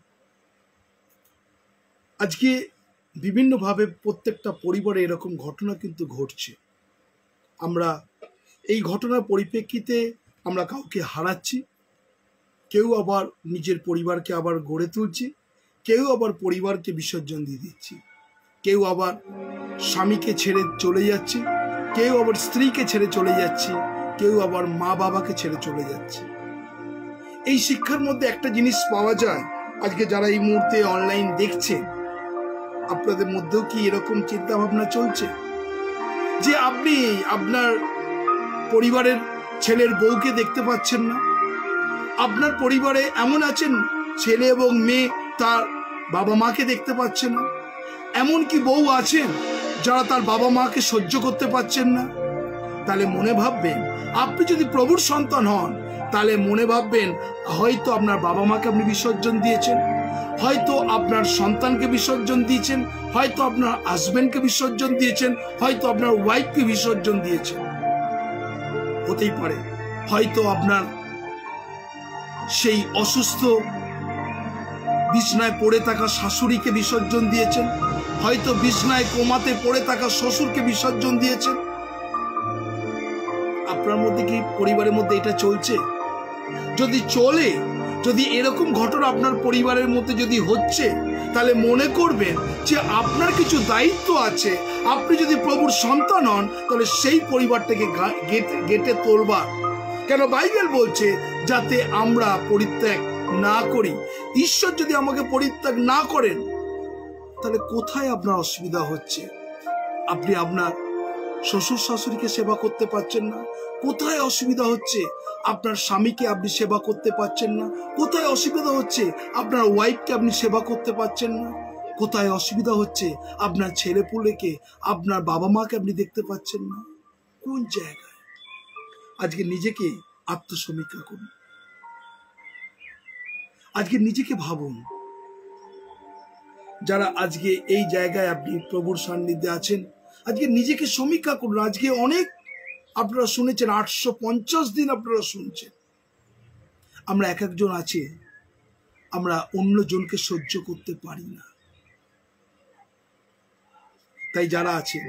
আজকে বিভিন্নভাবে প্রত্যেকটা পরিবারে এরকম ঘটনা কিন্তু ঘটছে। আমরা এই ঘটনার পরিপ্রেক্ষিতে আমরা কাউকে হারাচ্ছি, কেউ আবার নিজের পরিবারকে আবার গড়ে তুলছি, কেউ আবার পরিবারকে বিসর্জন দিয়ে দিচ্ছি, কেউ আবার স্বামীকে ছেড়ে চলে যাচ্ছি, কেউ আবার স্ত্রীকে ছেড়ে চলে যাচ্ছি, কেউ আবার মা বাবাকে ছেড়ে চলে যাচ্ছে। এই শিক্ষার মধ্যে একটা জিনিস পাওয়া যায়, আজকে যারা এই মুহূর্তে অনলাইন দেখছেন, আপনাদের মধ্যেও কি এরকম চিন্তা ভাবনা চলছে যে আপনি আপনার পরিবারের ছেলের বউকে দেখতে পাচ্ছেন না? আপনার পরিবারে এমন আছেন ছেলে এবং মেয়ে তার বাবা মাকে দেখতে পাচ্ছে না, এমন কি বউ আছেন যারা তার বাবা মাকে সহ্য করতে পারছেন না? তাহলে মনে ভাববেন, আপনি যদি প্রভুর সন্তান হন তাহলে মনে ভাববেন হয়তো আপনার বাবা মাকে আপনি বিসর্জন দিয়েছেন, হয়তো আপনার সন্তানকে বিসর্জন দিয়েছেন, হয়তো আপনার হাজবেন্ডকে বিসর্জন দিয়েছেন, হয়তো আপনার ওয়াইফকে বিসর্জন দিয়েছেন। হতেই পারে হয়তো আপনার সেই অসুস্থ বিছনায় পড়ে থাকা শাশুড়িকে বিসর্জন দিয়েছেন, হয়তো বিছনায় কোমাতে পড়ে থাকা শ্বশুরকে বিসর্জন দিয়েছেন। আপনার মধ্যে কি পরিবারের মধ্যে এটা চলছে? যদি চলে, যদি এরকম ঘটনা আপনার পরিবারের মধ্যে যদি হচ্ছে, তাহলে মনে করবেন যে আপনার কিছু দায়িত্ব আছে। আপনি যদি প্রভুর সন্তান হন তাহলে সেই পরিবারটাকে গেটে তোলবার, কেন বাইবেল বলছে যাতে আমরা পরিত্যাগ না করি। ঈশ্বর যদি আমাকে পরিত্যাগ না করেন তাহলে কোথায় আপনার অসুবিধা হচ্ছে? আপনি আপনার শ্বশুর শাশুড়িকে সেবা করতে পারছেন না, কোথায় অসুবিধা হচ্ছে? আপনার স্বামীকে আপনি সেবা করতে পারছেন না, কোথায় অসুবিধা হচ্ছে? আপনার ওয়াইফকে আপনি সেবা করতে পারছেন না, কোথায় অসুবিধা হচ্ছে? আপনার ছেলে পুলেকে, আপনার বাবা মাকে আপনি দেখতে পাচ্ছেন না। কোন জায়গায়? আজকে নিজেকে আত্মসমীক্ষা করুন, আজকে নিজেকে ভাবুন। যারা আজকে এই জায়গায় আপনি প্রভুর সান্নিধ্যে আছেন, আজকে নিজেকে সমীক্ষা করুন। আজকে অনেক আপনারা শুনেছেন, আটশো পঞ্চাশ দিন আপনারা শুনছেন। আমরা এক একজন আছে, আমরা অন্য জনকে সহ্য করতে পারি না। তাই যারা আছেন,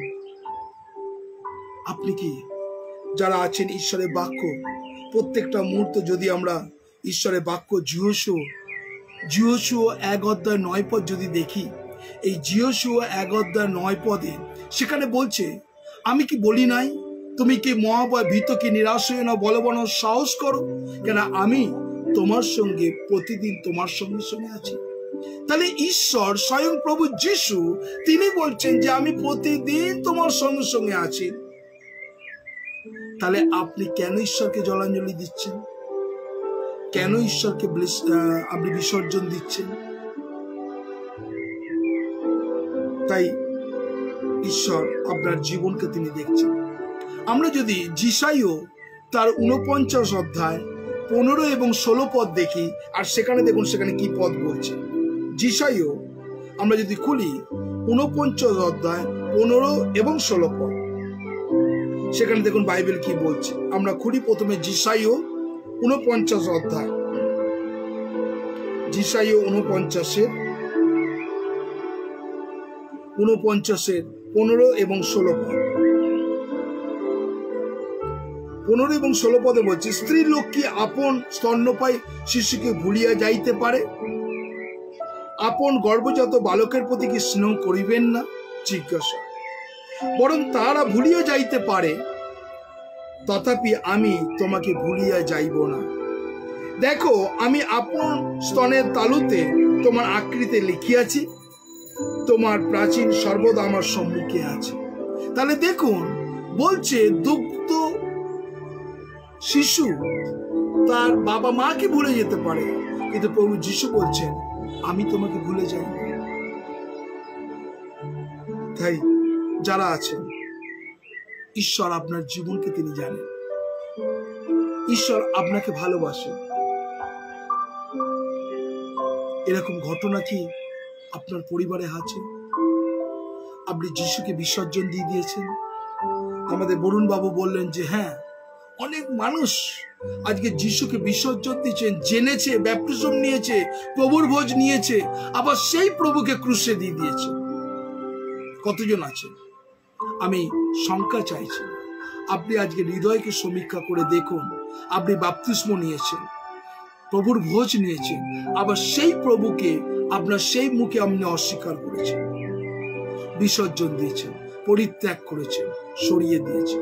আপনি কি যারা আছেন ঈশ্বরের বাক্য, প্রত্যেকটা মুহূর্ত যদি আমরা ঈশ্বরের বাক্য জিহোশু জিহোশু এক অধ্যায় নয় পদ যদি দেখি, এই জিহোশু এক অধ্যায় নয় পদে সেখানে বলছে, আমি কি বলি নাই, তুমি কি মহাভয় ভীত কি নিরাশ হয়ে না, বলবান সাহস করো, কেন আমি তোমার সঙ্গে প্রতিদিন তোমার সঙ্গে সঙ্গে আছি। তাহলে ঈশ্বর স্বয়ং প্রভু যিশু তিনি বলছেন যে আমি প্রতিদিন তোমার সঙ্গে সঙ্গে আছি। তাহলে আপনি কেন ঈশ্বরকে জলাঞ্জলি দিচ্ছেন? কেন ঈশ্বরকে আপনি বিসর্জন দিচ্ছেন? তাই ঈশ্বর আপনার জীবনকে তিনি দেখছেন। আমরা যদি যিশাইও তার উনপঞ্চাশ অধ্যায় পনেরো এবং ষোলো পদ দেখি, আর সেখানে দেখুন সেখানে কি পদ বলছে। যিশাইও আমরা যদি খুলি উনপঞ্চাশ অধ্যায় পনেরো এবং ষোলো পদ, সেখানে দেখুন বাইবেল কি বলছে। আমরা খুলি প্রথমে যিশাইও উনপঞ্চাশ অধ্যায়, যিশাইও উনপঞ্চাশের উনপঞ্চাশের পনেরো এবং ষোলো পদ। পনেরো এবং ষোলো পদে বলছে, স্ত্রী লোক কি আপন স্তন্যপায়ী শিশুকে ভুলিয়া যাইতে পারে? আপন গর্ভজাত বালকের প্রতি কি স্নেহ করিবেন না? জিজ্ঞাসা। বরং তারা ভুলিয়া যাইতে পারে, তথাপি আমি তোমাকে ভুলিয়া যাইব না। দেখো, আমি আপন স্তনের তালুতে তোমার আকৃতি লিখিয়াছি, তোমার প্রাচীন সর্বদা আমার সম্মুখে আছে। তাহলে দেখুন বলছে, দুগ্ধ শিশু তার বাবা মাকে ভুলে যেতে পারে, কিন্তু প্রভু যিশু বলছেন আমি তোমাকে ভুলে যাই। তাই যারা আছেন, ঈশ্বর আপনার জীবনকে তিনি জানেন, ঈশ্বর আপনাকে ভালোবাসে। এরকম ঘটনা কি আপনার পরিবারে আছে? আপনি যিশুকে বিসর্জন দিয়ে দিয়েছেন? আমাদের বরুণ বাবু বললেন যে হ্যাঁ, অনেক মানুষ আজকে যিশুকে বিসর্জন দিচ্ছেন, জেনেছে, ব্যাপটিজম নিয়েছে, প্রভুর ভোজ নিয়েছে, আবার সেই প্রভুকে ক্রুশে দিয়ে দিয়েছে। কতজন আছে? আমি সংখ্যা চাইছি। আপনি আজকে হৃদয়কে সমীক্ষা করে দেখুন, আপনি বাপ্তিস্ম নিয়েছেন, প্রভুর ভোজ নিয়েছেন, আবার সেই প্রভুকে আপনার সেই মুখে আপনি অস্বীকার করেছেন, বিসর্জন দিয়েছেন, পরিত্যাগ করেছেন, সরিয়ে দিয়েছেন।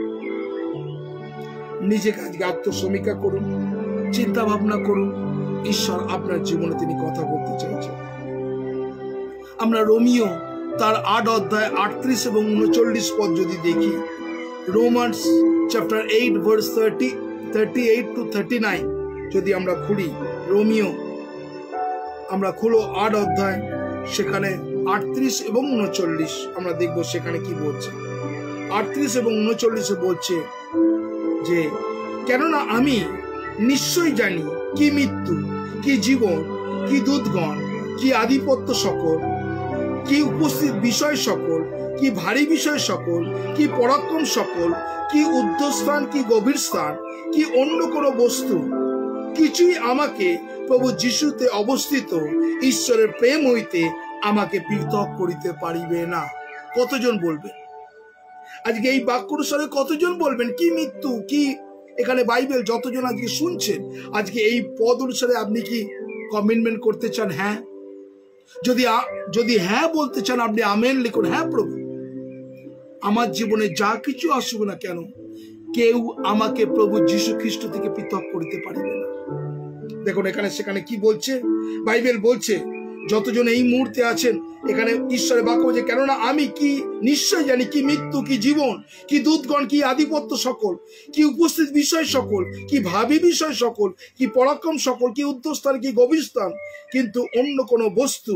নিজেকে আজকে আত্মসমীক্ষা করুন, চিন্তা ভাবনা করুন, ঈশ্বর আপনার জীবনে তিনি কথা বলতে চাইছেন। আমরা রোমিও তার আট অধ্যায় আটত্রিশ এবং উনচল্লিশ পদ যদি দেখি, Romans chapter eight verse thirty thirty eight to thirty nine যদি আমরা খুলি, রোমিও আমরা খুলো আট অধ্যায়, সেখানে আটত্রিশ এবং উনচল্লিশ আমরা দেখবো সেখানে কি বলছে। আটত্রিশ এবং উনচল্লিশে বলছে যে, কেননা আমি নিশ্চয় জানি কি মৃত্যু, কি জীবন, কি দূতগণ, কি আধিপত্য সকল, কি উপস্থিত বিষয় সকল, কি ভারী বিষয় সকল, কি পরাক্রম সকল, কি ঊর্ধ্বস্থান, কি গভীর স্থান, কি অন্য কোনো বস্তু, কিছুই আমাকে প্রভু যিশুতে অবস্থিত ঈশ্বরের প্রেম হইতে আমাকে পৃথক করিতে পারিবে না। কতজন বলবেন আজকে এই বাক্য অনুসারে? কতজন বলবেন কি মৃত্যু, কি এখানে বাইবেল যতজন আজকে শুনছেন, আজকে এই পদ অনুসারে আপনি কি কমিটমেন্ট করতে চান? হ্যাঁ। যদি যদি হ্যাঁ বলতে চান, আপনি আমেন লিখুন। হ্যাঁ প্রভু, আমার জীবনে যা কিছু আসুক না কেন, কেউ আমাকে প্রভু যীশু খ্রিস্ট থেকে পৃথক করতে পারিবে না। দেখুন এখানে সেখানে কি বলছে, বাইবেল বলছে যতজন এই মুহূর্তে আছেন এখানে, ঈশ্বরের বাক্য বলছে, কেননা আমি কি নিশ্চয় জানি কি মৃত্যু, কি জীবন, কি দূতগণ, কি আধিপত্য সকল, কি উপস্থিত বিষয় সকল, কি ভাবী বিষয় সকল, কি পরাক্রম সকল, কি ঊর্ধ্বস্থান, কি গভীর স্থান, কিন্তু অন্য কোনো বস্তু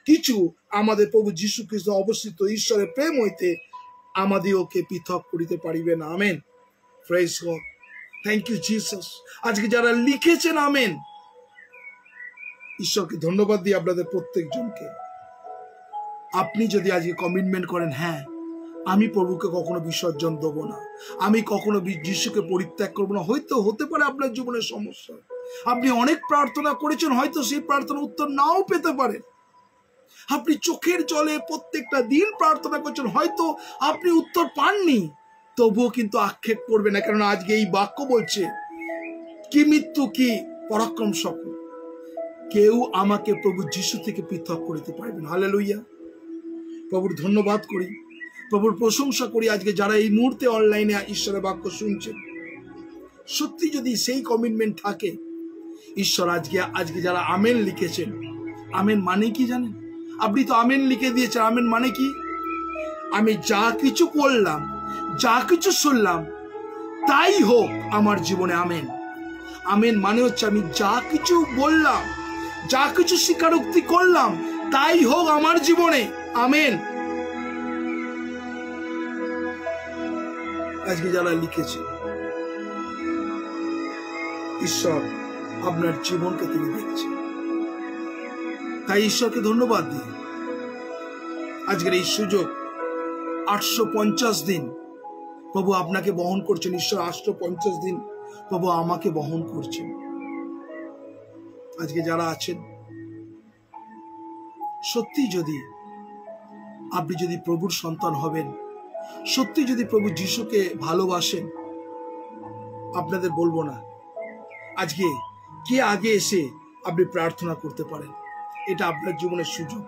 কিছু আমাদের প্রভু যীশু খ্রিস্ট অবস্থিত ঈশ্বরের প্রেম হইতে আমাদের ওকে পৃথক করিতে পারিবে না। Amen. Praise God. Thank you Jesus. আজকে যারা লিখেছেন আমেন, ঈশ্বরকে ধন্যবাদ দিই আপনাদের প্রত্যেকজনকে। আপনি যদি আজকে কমিটমেন্ট করেন, হ্যাঁ আমি প্রভুকে কখনো বিসর্জন দেবো না, আমি কখনো যিশুকে পরিত্যাগ করবো না, হয়তো হতে পারে আপনার জীবনের সমস্যা, আপনি অনেক প্রার্থনা করেছেন, হয়তো সেই প্রার্থনা উত্তর নাও পেতে পারেন। আপনি চোখের জলে প্রত্যেকটা দিন প্রার্থনা করছেন, হয়তো আপনি উত্তর পাননি, তবুও কিন্তু আক্ষেপ করবে না, কারণ আজকে এই বাক্য বলছে কি মৃত্যু কি পরাক্রম সকল কেউ আমাকে প্রভু যিশু থেকে পৃথক করিতে পারবে না। হালেলুয়া। প্রভুর ধন্যবাদ করি, প্রভুর প্রশংসা করি। আজকে যারা এই মুহূর্তে অনলাইনে ঈশ্বরের বাক্য শুনছেন, সত্যি যদি সেই কমিটমেন্ট থাকে, ঈশ্বর আজকে আজকে যারা আমেন লিখেছেন, আমেন মানে কি জানেন? আপনি তো আমেন লিখে দিয়েছেন। আমেন মানে কি? আমি যা কিছু করলাম, যা কিছু শুনলাম, তাই হোক আমার জীবনে। আমেন। আমেন মানে হচ্ছে আমি যা কিছু বললাম, যা কিছু স্বীকারোক্তি করলাম, তাই হোক আমার জীবনে। আমেন। আজকে যারা লিখেছে, ঈশ্বর আপনার জীবনকে তিনি দেখছেন, তাই ঈশ্বরকে ধন্যবাদ দিই। আজকের এই সুযোগ, আটশো পঞ্চাশ দিন প্রভু আপনাকে বহন করছেন। ঈশ্বর আটশো পঞ্চাশ দিন প্রভু আমাকে বহন করছেন। আজকে যারা আছেন, সত্যি যদি আপনি যদি প্রভুর সন্তান হবেন, সত্যি যদি প্রভু যিশুকে ভালোবাসেন, আপনাদের বলবো না, আজকে কে আগে এসে আপনি প্রার্থনা করতে পারেন। এটা আপনার জীবনের সুযোগ।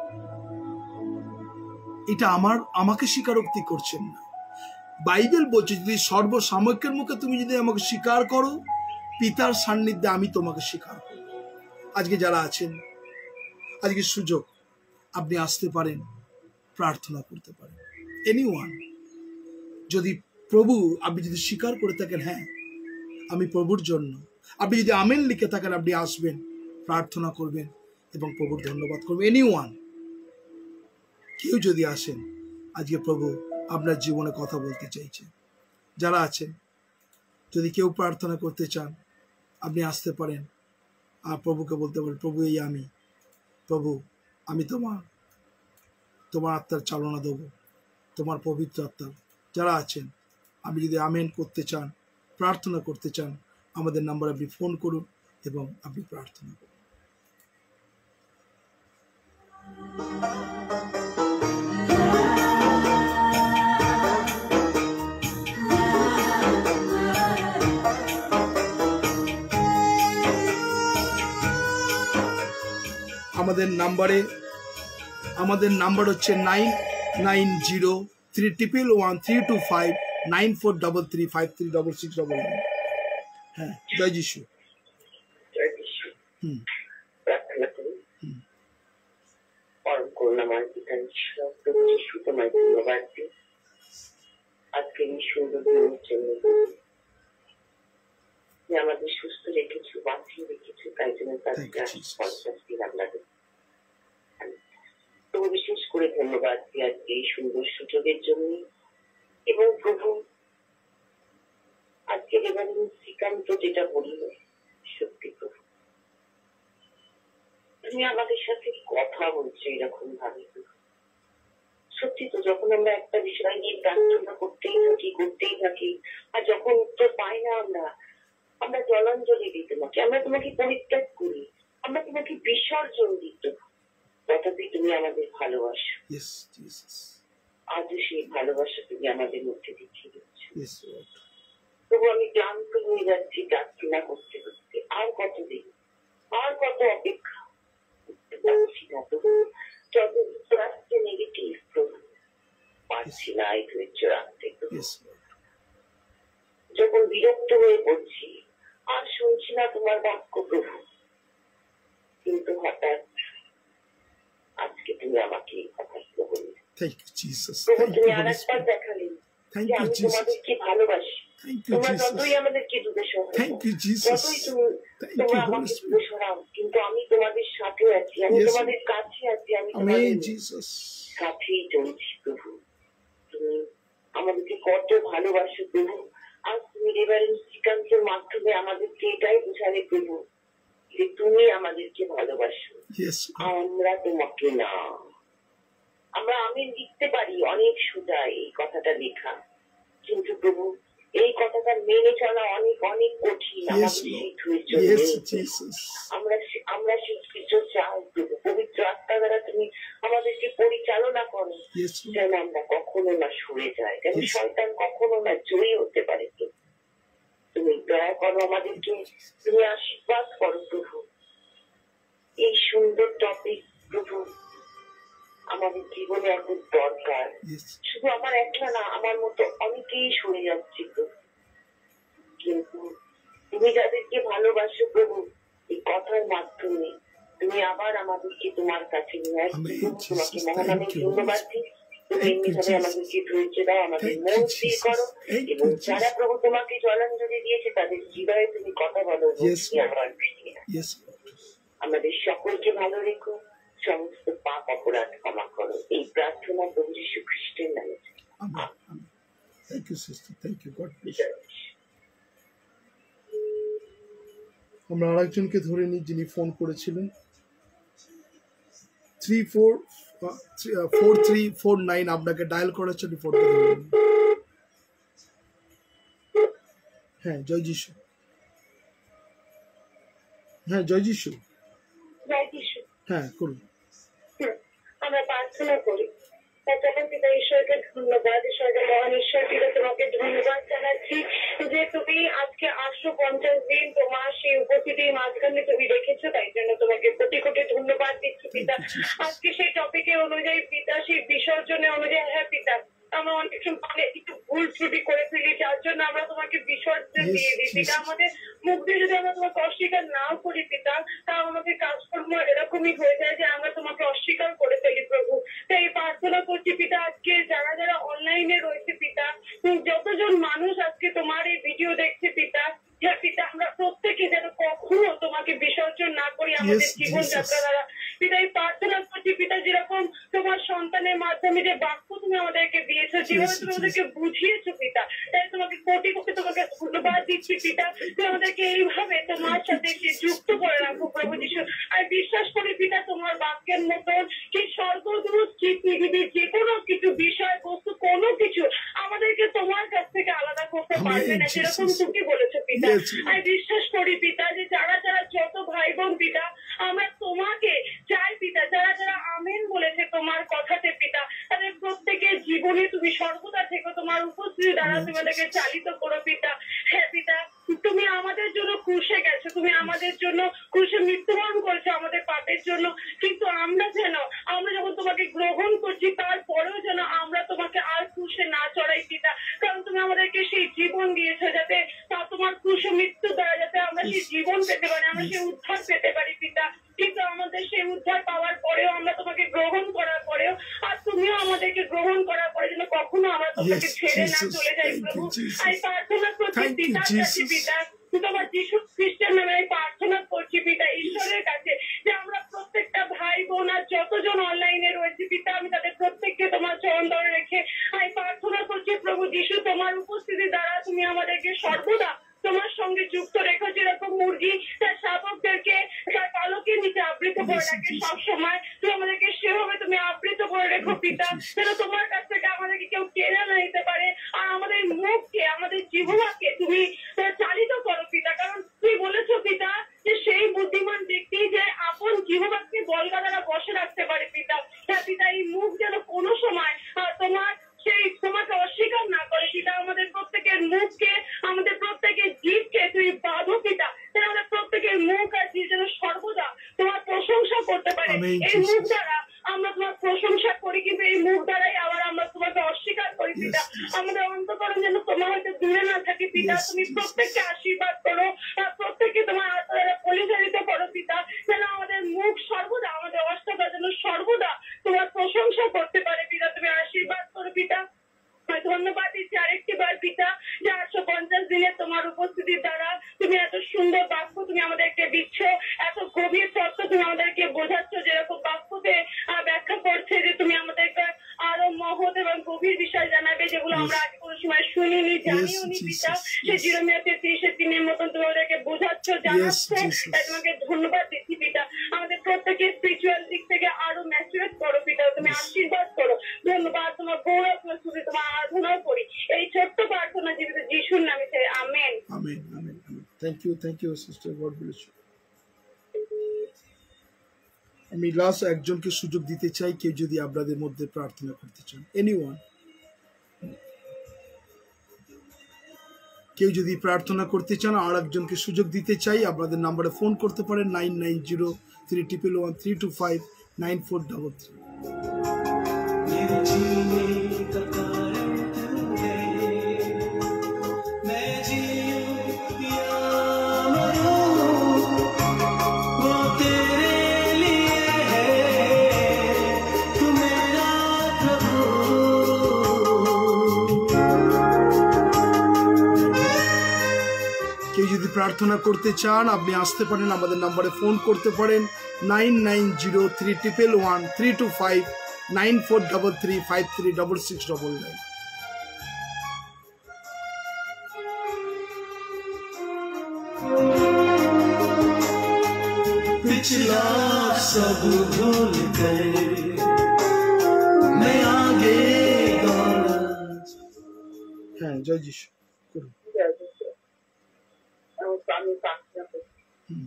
এটা আমার আমাকে স্বীকারোক্তি করছেন না। বাইবেল বলছে যদি সর্বসাময়িকের মুখে তুমি যদি আমাকে স্বীকার করো, পিতার সান্নিধ্যে আমি তোমাকে স্বীকার করব। আজকে যারা আছেন, আজকে সুযোগ, আপনি আসতে পারেন, প্রার্থনা করতে পারেন। এনিওয়ান, যদি প্রভু আপনি যদি স্বীকার করে থাকেন, হ্যাঁ আমি প্রভুর জন্য, আপনি যদি আমেন লিখে থাকেন, আপনি আসবেন, প্রার্থনা করবেন এবং প্রভুর ধন্যবাদ করবেন। এনিওয়ান, কেউ যদি আসেন, আজকে প্রভু আপনার জীবনে কথা বলতে চাইছে। যারা আছেন, যদি কেউ প্রার্থনা করতে চান, আপনি আসতে পারেন আর প্রভুকে বলতে পারেন, প্রভু এই আমি, প্রভু আমি তোমার তোমার আত্মার চালনা দেবো, তোমার পবিত্র আত্মার। যারা আছেন, আপনি যদি আমেন করতে চান, প্রার্থনা করতে চান, আমাদের নাম্বারে আপনি ফোন করুন এবং আপনি প্রার্থনা করুন। আমাদের নাম্বারে আমাদের নাম্বার হচ্ছে nine nine zero three triple one three two five nine four double three five three double six double nine. হ্যাঁ, জয় যিশু। জয় যিশু। হুম প্রার্থনা করি। হুম পরম করুণাময় পিতা ঈশ্বর, প্রভু যিশু তোমায় ধন্যবাদ দিই আজকে এই সুন্দর দিনের জন্য। তুমি আমাদের সুস্থ রেখেছো, বাঁচিয়ে রেখেছো, তাই জন্য তাদের পঞ্চাশ দিন আপনাদের তবু বিশেষ করে ধন্যবাদ দিই আজকে এই সুন্দর সুযোগের জন্য। এবং প্রভু আজকে এবারে শ্রীকান্ত যেটা বলল, সত্যি প্রভু তুমি আমাদের সাথে কথা বলছো এরকম ভাবে। সত্যি তো, যখন আমরা একটা বিষয় নিয়ে প্রার্থনা করতেই থাকি করতেই থাকি আর যখন উত্তর পাই না, আমরা আমরা জলাঞ্জলি দিই তোমাকে, আমরা তোমাকে পরিত্যাগ করি, আমরা তোমাকে বিসর্জন দিই, তথাপি তুমি আমাদের ভালোবাসো। আজও সেই ভালোবাসা তুমি আমাদের মধ্যে দেখিয়ে দিচ্ছ। তবু আমি ক্লান্ত হয়ে যাচ্ছি প্রার্থনা করতে করতে। আর কতদিন, আর কত অপেক্ষা করতে পারছি না। তবু যত আসছে নেগেটিভ, প্রভু পারছি না এই ধৈর্য রাখতে। যখন বিরক্ত হয়ে পড়ছি, আর শুনছি না তোমার বাক্য প্রভু, কিন্তু হঠাৎ আজকে তুমি আমাকে এই কথাগুলো বললে। প্রভু তুমি আর একবার দেখালেন যে আমি তোমাদেরকে ভালোবাসি। তোমরা যতই আমাদেরকে দূরে সরাও, যতই তুমি তোমরা আমাকে দূরে সরাও, কিন্তু আমি তোমাদের সাথে আছি, আমি তোমাদের কাছে আছি, আমি তোমার Amen, Jesus. সাথেই চলছি প্রভু। তুমি আমাদেরকে কত ভালোবাসো প্রভু। আজ তুমি রেভারেন্ড শ্রীকান্তের মাধ্যমে আমাদেরকে এটাই বোঝালে প্রভু যে তুমি আমাদেরকে ভালোবাসো, Yes, God. আমরা তোমাকে না। আমরা আমি লিখতে পারি অনেক সোজা এই কথাটা লেখা, কিন্তু প্রভু এই কথাটা মেনে চলা অনেক অনেক কঠিন। Yes, আমাদের সেই Lord. ধৈর্য Yes, নেই। Jesus. আমরা সে- আমরা সেই ধৈর্য চাই প্রভু। পবিত্র আত্মা দ্বারা তুমি আমাদেরকে পরিচালনা করো, Yes, Lord. যেন আমরা কখনো না সরে যাই, যেন Yes. শয়তান কখনো না জয়ী হতে পারে প্রভু। তুমি দয়া করো আমাদেরকে, তুমি আশীর্বাদ করো প্রভু। এই সুন্দর টপিক প্রভু আমাদের জীবনে এখন দরকার। Yes. শুধু আমার একলা না, আমার মতো অনেকেই সরে যাচ্ছে প্রভু, কিন্তু তুমি যাদেরকে ভালোবাসো প্রভু এই কথার মাধ্যমে তুমি আবার আমাদেরকে তোমার কাছে নিয়ে আসছো Amen, প্রভু। তোমাকে Jesus. মহানামে Thank you, ধন্যবাদ Lord. দিই। তুমি Thank you, এমনিভাবে Jesus. আমাদেরকে ধৈর্য দাও, আমাদের Thank মন you, স্থির Jesus. করো, Thank এবং you, যারা Jesus. প্রভু তোমাকে জলাঞ্জলি দিয়েছে তাদের হৃদয়ে তুমি কথা বলো, Yes, ভক্তি Lord. আবার ফিরিয়ে দাও। Yes, Lord. আমাদের সকলকে ভালো রেখো, সমস্ত পাপ অপরাধ ক্ষমা করো, এই প্রার্থনা প্রভু যীশু খ্রিস্টের নামে। Amen. Amen. Thank you, sister. Thank you. God bless you. আমরা আরেকজনকে ধরে নিই যিনি ফোন করেছিলেন। Three four four three four nine আপনাকে ডায়াল করেছে, ফোনটা ধরে নিন। হ্যাঁ, জয় যিশু। হ্যাঁ, জয় যিশু। জয় যিশু। হ্যাঁ, করুন। হুম, আমরা প্রার্থনা করি। তখন পিতা ঈশ্বরকে ধন্যবাদ, ঈশ্বরকে মহান ঈশ্বর পিতা তোমাকে ধন্যবাদ জানাচ্ছি যে তুমি আজকে আটশো পঞ্চাশ দিন তোমার সেই উপস্থিতির মাঝখানে তুমি রেখেছো, তাই জন্য তোমাকে কোটি কোটি ধন্যবাদ দিচ্ছি পিতা। আজকে সেই টপিকের অনুযায়ী পিতা, সেই বিসর্জনের অনুযায়ী, হ্যাঁ পিতা আমরা অনেক সময় একটু ভুল ত্রুটি করে ফেলি, যার জন্য আমরা তোমাকে বিসর্জন Yes, দিয়ে দিই পিতা। Jesus. আমাদের মুখ দিয়ে যদি আমরা তোমাকে অস্বীকার নাও করি পিতা, তা আমাদের কাজকর্ম এরকমই হয়ে যায় যে আমরা তোমাকে অস্বীকার করে ফেলি প্রভু। তাই প্রার্থনা করছি পিতা, আজকে যারা যারা অনলাইনে রয়েছে পিতা, যতজন মানুষ আজকে তোমার এই ভিডিও দেখছে পিতা, হ্যাঁ পিতা আমরা প্রত্যেকে যেন কখনো তোমাকে বিসর্জন না করি আমাদের Yes, জীবনযাত্রা Jesus. দ্বারা। পিতা এই প্রার্থনা করছি পিতা, যেরকম তোমার সন্তানের মাধ্যমে যে বাক্য তুমি আমাদেরকে দিয়েছো, যেভাবে তুমি আমাদেরকে বুঝিয়েছো পিতা, তাই তোমাকে কোটি কোটি তোমাকে ধন্যবাদ দিচ্ছি পিতা। তুমি আমাদেরকে এইভাবে তোমার সাথে সে যুক্ত করে রাখো প্রভু যীশু। আমি বিশ্বাস করি পিতা তোমার বাক্যের মতন সেই স্বর্গদূত সেই পৃথিবীর যে কোনো কিছু বিষয় বস্তু কোনো কিছু আমাদেরকে তোমার কাছ থেকে আলাদা করতে পারবে না, Amen, যেরকম Jesus. তুমি বলেছো পিতা। Yes, Lord. আমি বিশ্বাস করি পিতা যে যারা যারা যত ভাই বোন পিতা আমরা তোমাকে চাই পিতা, যারা যারা আমেন বলেছে তোমার কথাতে পিতা, তাদের প্রত্যেকের জীবনে তুমি সর্বদা থেকে তোমার উপস্থিতি দ্বারা তুমি আমাদেরকে চালিত করো পিতা। হ্যাঁ পিতা তুমি আমাদের জন্য ক্রুশে গেছো, তুমি আমাদের জন্য ক্রুশে মৃত্যুবরণ করেছো আমাদের পাপের জন্য, কিন্তু আমরা যেন আমরা যখন তোমাকে গ্রহণ করছি তারপরেও যেন আমরা তোমাকে আর ক্রুশে না চড়াই পিতা, কারণ তুমি আমাদেরকে সেই জীবন দিয়েছো যাতে তা তোমার ক্রুশে মৃত্যু দ্বারা যাতে আমরা সেই জীবন পেতে পারি, আমরা সেই উদ্ধার পেতে পারি পিতা। কিন্তু আমাদের সেই উদ্ধার পাওয়ার পরেও আমরা তোমাকে গ্রহণ করার পরেও আর তুমিও আমাদেরকে গ্রহণ করার পরে যেন কখনো আমরা তোমাকে Yes, ছেড়ে না Jesus. চলে যাই Thank প্রভু। you, Jesus. আমি প্রার্থনা করছি Thank you, পিতার কাছে Jesus. পিতা, তোমার যীশু খ্রিস্টের নামে আমি প্রার্থনা করছি পিতা ঈশ্বরের কাছে যে আমরা প্রত্যেকটা ভাই বোন আর যতজন অনলাইনে রয়েছে পিতা, আমি তাদের প্রত্যেককে তোমার চরণ ধরে রেখে আমি প্রার্থনা করছি প্রভু যীশু তোমার উপস্থিতি দ্বারা তুমি আমাদেরকে সর্বদা তোমার সঙ্গে যুক্ত রেখো, যেরকম মুরগি তার শাবকদেরকে তার পালকের নিচে আবৃত করে রাখে সব সময়, তুমি আমাদেরকে সেভাবে তুমি আবৃত করে রেখো পিতা, যেন তোমার কাছ থেকে আমাদেরকে কেউ কেড়ে না নিতে পারে। আর আমাদের মুখকে আমাদের জিহ্বাকে তুমি চালিত করো পিতা, কারণ তুমি বলেছো পিতা যে সেই বুদ্ধিমান ব্যক্তি যে আপন জিহ্বাকে বলগা দ্বারা বসে রাখতে পারে পিতা। হ্যাঁ পিতা এই মুখ যেন কোনো সময় আহ, তোমার সেই তোমাকে অস্বীকার না করে পিতা, আমাদের প্রত্যেকের মুখকে আমাদের প্রত্যেকের জীবকে তুমি বাঁধো পিতা, যেন আমাদের প্রত্যেকের মুখ আর জীব যেন সর্বদা তোমার প্রশংসা করতে পারে। Amen, এই মুখ Jesus. দ্বারা আমরা তোমার প্রশংসা করি, কিন্তু এই মুখ দ্বারাই আবার আমরা তোমাকে অস্বীকার করি পিতা। Yes, Jesus. আমাদের অন্তঃকরণ যেন তোমার হয়তো দূরে না থাকে পিতা, Yes, তুমি Jesus. প্রত্যেককে আশীর্বাদ করো, আর প্রত্যেককে তোমার আত্মারা পরিচালিত করো পিতা, যেন আমাদের মুখ সর্বদা আমাদের অষ্টকা যেন সর্বদা তোমার প্রশংসা করতে পারে পিতা। তুমি আশীর্বাদ করো পিতা, ধন্যবাদ দিচ্ছি আরেকটি বার পিতা, যে আটশো পঞ্চাশ দিনে তোমার উপস্থিতির দ্বারা তুমি এত সুন্দর বাক্য তুমি আমাদেরকে দিচ্ছ, এত গভীর তত্ত্ব তুমি আমাদেরকে বোঝাচ্ছ, যেরকম বাক্যতে ব্যাখ্যা করছে যে তুমি আমাদেরকে আরো মহৎ এবং গভীর বিষয় জানাবে, যেগুলো আমরা আগে কোনো সময় শুনিনি, জানিও নি পিতা। সে জিরোমিয়া তেত্রিশের দিনের মতন তুমি আমাদেরকে বোঝাচ্ছ, জানাচ্ছ, তাই তোমাকে ধন্যবাদ দিচ্ছি পিতা। আমাদের প্রত্যেকে স্পিরিচুয়াল দিক থেকে আরো ম্যাচুরেট করো পিতা, তুমি আশীর্বাদ করো। ধন্যবাদ, তোমার গৌরব, তোমার স্তুতি, তোমার আরাধনাও করি এই ছোট্ট প্রার্থনা জীবিত যিশুর নামে, amen. Amen, amen, amen. Thank you, thank you sister, God bless you. আমি লাস্ট একজনকে সুযোগ দিতে চাই, কেউ যদি আপনাদের মধ্যে প্রার্থনা করতে চান, এনিওয়ান, কেউ যদি প্রার্থনা করতে চান, আর একজনকে সুযোগ দিতে চাই, আপনাদের নাম্বারে ফোন করতে পারেন nine nine zero three triple one three two five nine four double three. কেউ যদি প্রার্থনা করতে চান, আপনি আসতে পারেন, আমাদের নাম্বারে ফোন করতে পারেন nine nine zero three triple one three two five nine four double three five three double six double nine. पिछला सब भूल कर मैं आगे दौड़ा। হ্যাঁ, জয় যিশু। করুন। আমি প্রার্থনা করছি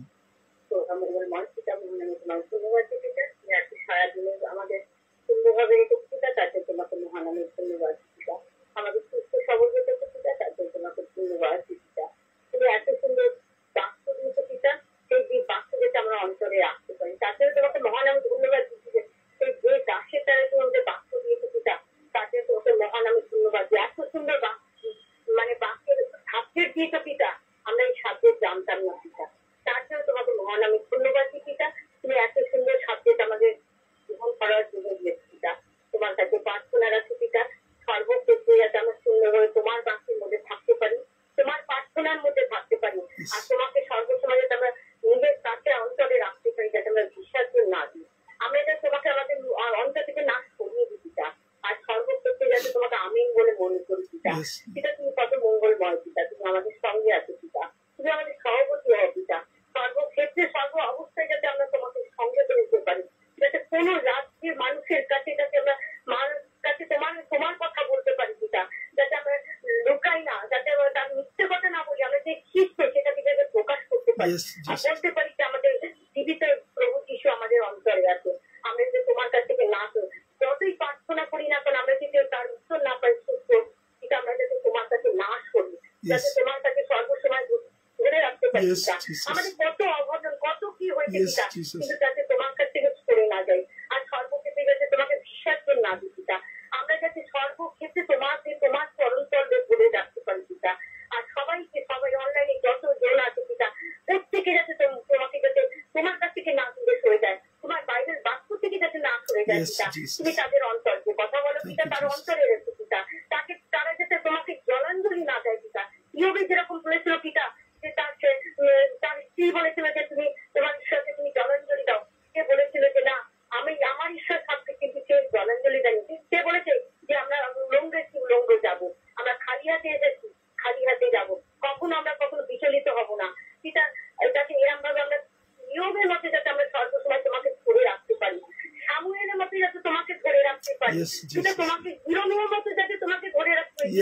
তো আমাদের মানসিক তোমার ধন্যবাদ দিতে চাই, সারাদিনে আমাদের সুন্দরভাবে রেখেছি তাতে তোমাকে মহান আমি ধন্যবাদ দিচ্ছি। আমাদের সুস্থ সবল রেখেছি তাতে তোমাকে ধন্যবাদ দিচ্ছি। তুমি এত সুন্দর বাক্য দিয়েছো পিতা, সেই বাক্য যেটা আমরা অন্তরে রাখতে পারি, তার জন্য তোমাকে মহান আমি ধন্যবাদ দিচ্ছি। যে সেই যে দাসের দ্বারা তুমি আমাদের বাক্য দিয়েছো পিতা, তার জন্য তোমাকে মহান আমি ধন্যবাদ দিই। এত সুন্দর বাক্য, মানে বাক্যের সাবজেক্ট দিয়েছো পিতা, আমরা এই সাবজেক্ট জানতাম না পিতা, তার জন্য তোমাকে মহান আমি ধন্যবাদ দিই পিতা। তুমি এত সুন্দর সাবজেক্ট আমাদের জীবন করার জন্য দিয়েছো পিতা। তোমার কাছে প্রার্থনা রাখি পিতা, সর্বক্ষেত্রে যাতে আমরা সুন্দরভাবে তোমার বাক্যের মধ্যে থাকতে পারি, তোমার প্রার্থনার মধ্যে থাকতে পারি, আর তোমাকে সর্বসময় যাতে আমরা নিজের কাছে অন্তরে রাখতে পারি, যাতে আমরা বিসর্জন না দিই। আমরা যাতে তোমাকে আমাদের অন্তর থেকে নাশ করিয়ে দিই পিতা, আর সর্বক্ষেত্রে যাতে তোমাকে আমিন বলে মনে করি পিতা। পিতা তুমি কত মঙ্গলময় পিতা, তুমি আমাদের সঙ্গে আছো পিতা, তুমি আমাদের সভাপতি হও পিতা। সর্বক্ষেত্রে সর্ব অবস্থায় যাতে আমরা তোমাকে সঙ্গে করে নিতে পারি, যাতে কোনো রাজ্যের মানুষের কাছে যাতে আমরা মানুষের কাছে তোমার তোমার কথা বলতে পারি পিতা, যাতে আমরা লুকাই না, যাতে আমরা তার মিথ্যে কথা না বলি, আমরা যে খ্রিস্ট সেটাকে যাতে প্রকাশ করতে পারি, আর বলতে পারি যে আমাদের জীবিত প্রভু যিশু আমাদের অন্তরে আছে। আমরা যে তোমার কাছ থেকে না যতই প্রার্থনা করি না কেন, আমরা যদি তার উত্তর না পাই সুস্থ পিতা, আমরা যাতে তোমার কাছে নাশ করি, যাতে তোমার কাছে সর্বসময় ধরে রাখতে পারি পিতা। আমাদের কত অঘটন, কত কি হয়েছে পিতা, কিন্তু যাতে তোমার কাছ থেকে সরে না যাই, আর সর্বক্ষেত্রে যাতে তোমাকে বিসর্জন না দিই পিতা। আমরা যাতে সর্বক্ষেত্রে তোমার তোমার চরণ তলে ধরে রাখতে পারি পিতা। আর সবাইকে, সবাই অনলাইনে যত জন আছে পিতা, প্রত্যেকে যাতে তোমাকে যাতে তোমার কাছ থেকে না দূরে সরে যায়, তোমার বাইরের বাক্য থেকে যাতে না সরে যায় পিতা। তুমি তাদের অন্তর যে কথা বলো পিতা, তার অন্তরে রেখো পিতা, তাকে তারা যাতে তোমাকে জলাঞ্জলি না দেয় পিতা। ইয়োবে যেরকম বলেছিল পিতা, যে তার তার স্ত্রী বলেছিল যে তুমি তোমার ঈশ্বরকে তুমি জলাঞ্জলি দাও, সে বলেছিল যে না, আমি আমার ঈশ্বর থাকবে, কিন্তু সে জলাঞ্জলি দেয়নি। সে বলেছে যে আমরা উলঙ্গে উলঙ্গ যাবো, আমরা খালি হাতে এসেছি, খালি হাতে যাবো, কখনো আমরা কখনো বিচলিত হব না পিতা। যাতে এরম ভাবে আমরা নিয়মের মধ্যে যাতে আমরা সর্বসময় তোমাকে ধরে রাখতে পারি, সামুয়েলের মধ্যে যাতে তোমাকে ধরে রাখতে পারি পিতা, তোমাকে জিরোমিয়ার মধ্যে যাতে তোমাকে ধরে রাখতে পারি।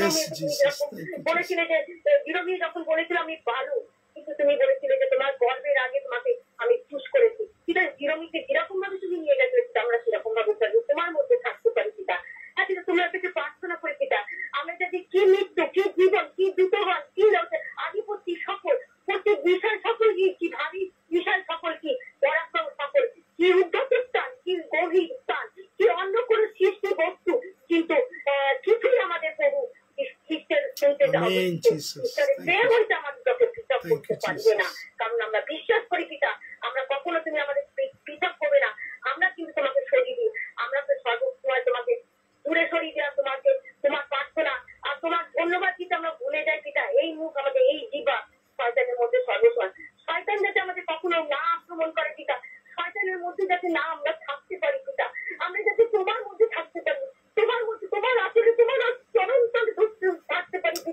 বলেছিলে যে জিরোমিয়া যখন বলেছিল আমি ভালো, কিন্তু তুমি বলেছিলে যে তোমার গর্বের আগে তোমাকে আমি চুজ করেছি পিতা। জিরোমিকে যেরকম ভাবে তুমি নিয়ে গেছো পিতা, আমরা সেরকম ভাবে তোমার মধ্যে থাকতে পারি পিতা। হ্যাঁ পিতা, তোমরা থেকে প্রার্থনা করি পিতা, আমরা যদি কি মৃত্যু, কি জীবন, কি দ্রুতবান, কি আধিপত্য সকল, প্রত্যেক বিষয় সকল, কি কি ভারী বিষয় সকল, কি পরাক্রম সকল, কি উদ্যত স্থান, কি গভীর স্থান, কি অন্য কোনো সৃষ্টি বস্তু, কিন্তু কিছুই আমাদের প্রভু খ্রিস্টের শুনতে প্রেম হইতে আমাদের চোখে পৃথক করতে পারবে না, কারণ আমরা বিশ্বাস করি পিতা, আমরা কখনো তুমি আমাদের পৃথক করবে না। আমরা কিন্তু তোমাকে সরিয়ে দিই, আমরা তো সর্বসময় তোমাকে দূরে সরিয়ে দেওয়া, তোমাকে তোমার প্রার্থনা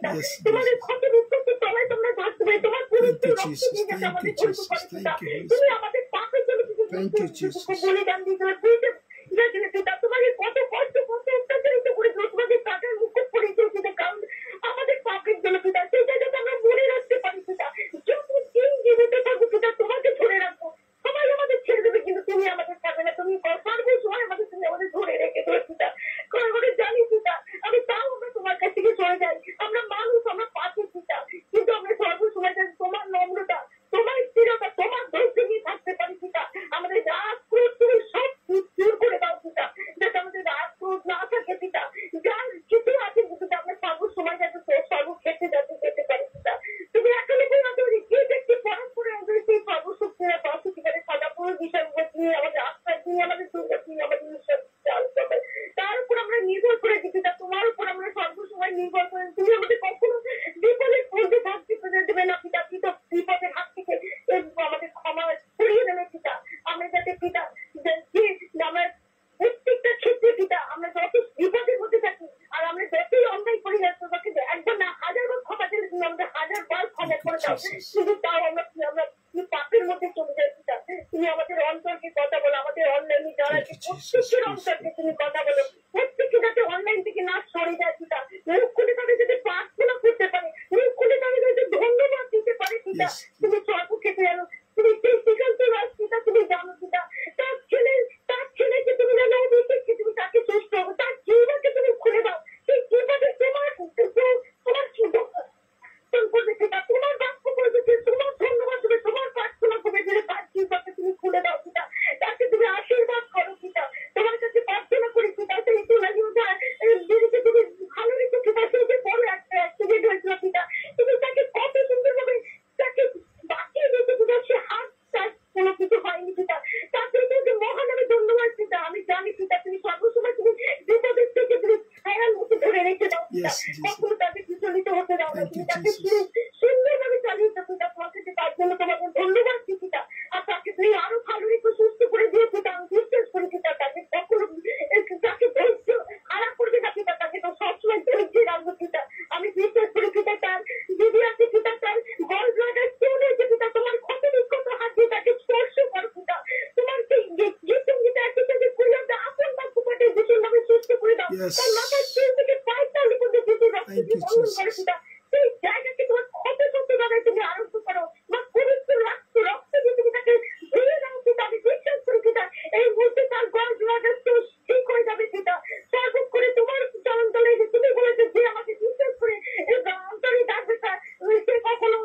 পিতা। Yes, তোমাদের Jesus. ক্ষত বিক্ষত তলায় তোমরা থাকতে পারি, তোমার পবিত্র you, রক্ত Jesus. দিয়ে যাতে Thank আমাদের you, ধরতে Jesus. পারে পিতা। Thank you, Holy তুমি Spirit. আমাদের পাপের জন্য কিছু Thank you, Jesus. বলিদান দিয়েছিলে, বুঝতে গেছিলে পিতা। তোমাকে কত কষ্ট কত অত্যাচারিত করেছিল, তোমাদের কাজের মুকুট পরিয়েছিল পিতা, কারণ আমাদের পাপের জন্য পিতা। সেটা যাতে আমরা মনে রাখতে পারি পিতা, যতদিন জীবিত থাকবো পিতা তোমাকে ধরে রাখবো। সবাই আমাদের ছেড়ে দেবে কিন্তু তুমি আমাদের থাকবে না, তুমি সর্ব সময় আমাদের তুমি আমাদের ধরে রেখে দেবে পিতা। কারণ আমাদের জানি পিতা, আমি তাও আমরা তোমার কাছ থেকে সরে যাই। আমরা মানুষ, আমরা পাপি পিতা, কিন্তু আমরা সর্বসময় জানি তোমার নম্রতা, তোমার স্থিরতা, তোমার ধৈর্য নিয়ে থাকতে পারি পিতা। আমাদের রাগ ক্রোধ তুমি সব দূর করে দাও পিতা, যাতে আমাদের রাগ ক্রোধ না থাকে পিতা। যার কিছু আছে পিতা, আমরা সর্বসময় যাতে সর্বক্ষেত্রে যাতে যেতে পারি পিতা। তুমি একালে আমাদের যে ব্যক্তি পরম করে আমাদের সেই সর্বশক্তিরা সত্যিকারের সদাপুর বিষয় নিয়ে আমাদের আস্থা দিয়ে আমাদের দুর্গা দিয়ে আমাদের বিশ্বাস চাল করবে, তার উপর আমরা নির্ভর করে দিচ্ছি। তোমার উপর আমরা সর্বসময় নির্ভর করে, তুমি আমাদের কখনো বিপদের মধ্যে ভাবতে দেবে না পিতা। পিতা বিপদের হাত থেকে আমাদের ক্ষমা ছড়িয়ে দেবে পিতা। আমরা যাতে পিতা যে আমরা প্রত্যেকটা ক্ষেত্রে পিতা আমরা যত বিপদের মধ্যে থাকি আর আমরা যতই অন্যায় করি না তোমাকে একবার না হাজার বার ক্ষমা চাইলে তুমি আমাদের হাজার বার ক্ষমা করে দাও, কিন্তু তাও আমরা আমরা পাপের মধ্যে চলে যাই পিতা। তুমি আমাদের অন্তরকে কথা বলো, আমাদের অনলাইনে যারা আছে প্রত্যেকের অন্তরকে তুমি কথা বলো, প্রত্যেকে যাতে অনলাইন থেকে না সরে যায় পিতা। মুখ খুলে তাদের যাতে প্রার্থনা করতে পারে, মুখ খুলে তাদের যাতে ধন্যবাদ দিতে পারে পিতা। তুমি সর্বক্ষেত্রে জানো, তুমি সেই শ্রীকান্ত রাজ পিতা তুমি জানো পিতা। তার ছেলে তার ছেলেকে তুমি জানো, অভিষেককে তুমি তাকে সুস্থ হবে, তার জীবনকে তুমি খুলে দাও। সেই জীবনে তোমার তোমার করবে পিতা, তোমার বাক্য করবে, তোমার ধন্যবাদ দেবে, তোমার প্রার্থনা করবে, যে তার জীবনকে তুমি খুলে দাও পিতা। তাকে তুমি আশীর্বাদ করো পিতা। তোমার কাছে প্রার্থনা করি পিতা, সেই দিদিকে তুমি ভালো রেখে পিতা। সেই যে বড় একটা অ্যাক্সিডেন্ট হয়েছিল পিতা, তুমি তাকে কত সুন্দর ভাবে তাকে বাঁচিয়ে দিতে পিতা। সে হাত তার কোনো কিছু হয়নি পিতা, তাকে তোমাকে মহান আমি ধন্যবাদ পিতা। আমি জানি পিতা তুমি সর্বসময় তুমি বিপদের থেকে তুমি ছায়ার মধ্যে ধরে রেখে দাও পিতা, কখনো তাকে বিচলিত হতে দাও না, তুমি তাকে সুন্দরভাবে চালিয়ে দাও পিতা। তোমাকে তার জন্য তোমাকে ধন্যবাদ দিই পিতা। আর তাকে তুমি আরো ভালো রেখে সুস্থ করে দিয়ে পিতা। আমি বিশ্বাস করি পিতা তাকে কখনো তাকে ধৈর্য হারা করবে না পিতা, তাকে তো সবসময় ধৈর্য রাখবো পিতা। আমি বিশ্বাস করি পিতা তার দিদি আছে পিতা, তার গল ব্লাডার স্টোন হয়েছে পিতা, তোমার ক্ষত বিক্ষত হাত দিয়ে তাকে স্পর্শ করো পিতা। তোমার সেই যে সঙ্গীতা আছে তাকে খুলে দাও, আপন বাক্য পাঠে যিশুর নামে সুস্থ করে দাও। তার মাথার চুল থেকে পায়ের তালু পর্যন্ত যিশুর রক্ত দিয়ে বন্ধন করো পিতা। সেই জায়গাকে তোমার ক্ষত শক্ত জায়গায় তুমি আরোগ্য করো, তোমার পবিত্র রক্ত রক্ত দিয়ে তুমি তাকে ধুয়ে দাও পিতা। আমি বিশ্বাস করি পিতা এই মুহূর্তে তার গল ব্লাডার স্টোন ঠিক হয়ে যাবে পিতা। সর্বোচ্চ করে তোমার চরণতলে যে তুমি বলেছো যে আমাকে বিশ্বাস করে অন্তরে থাকবে তার, সে কখনো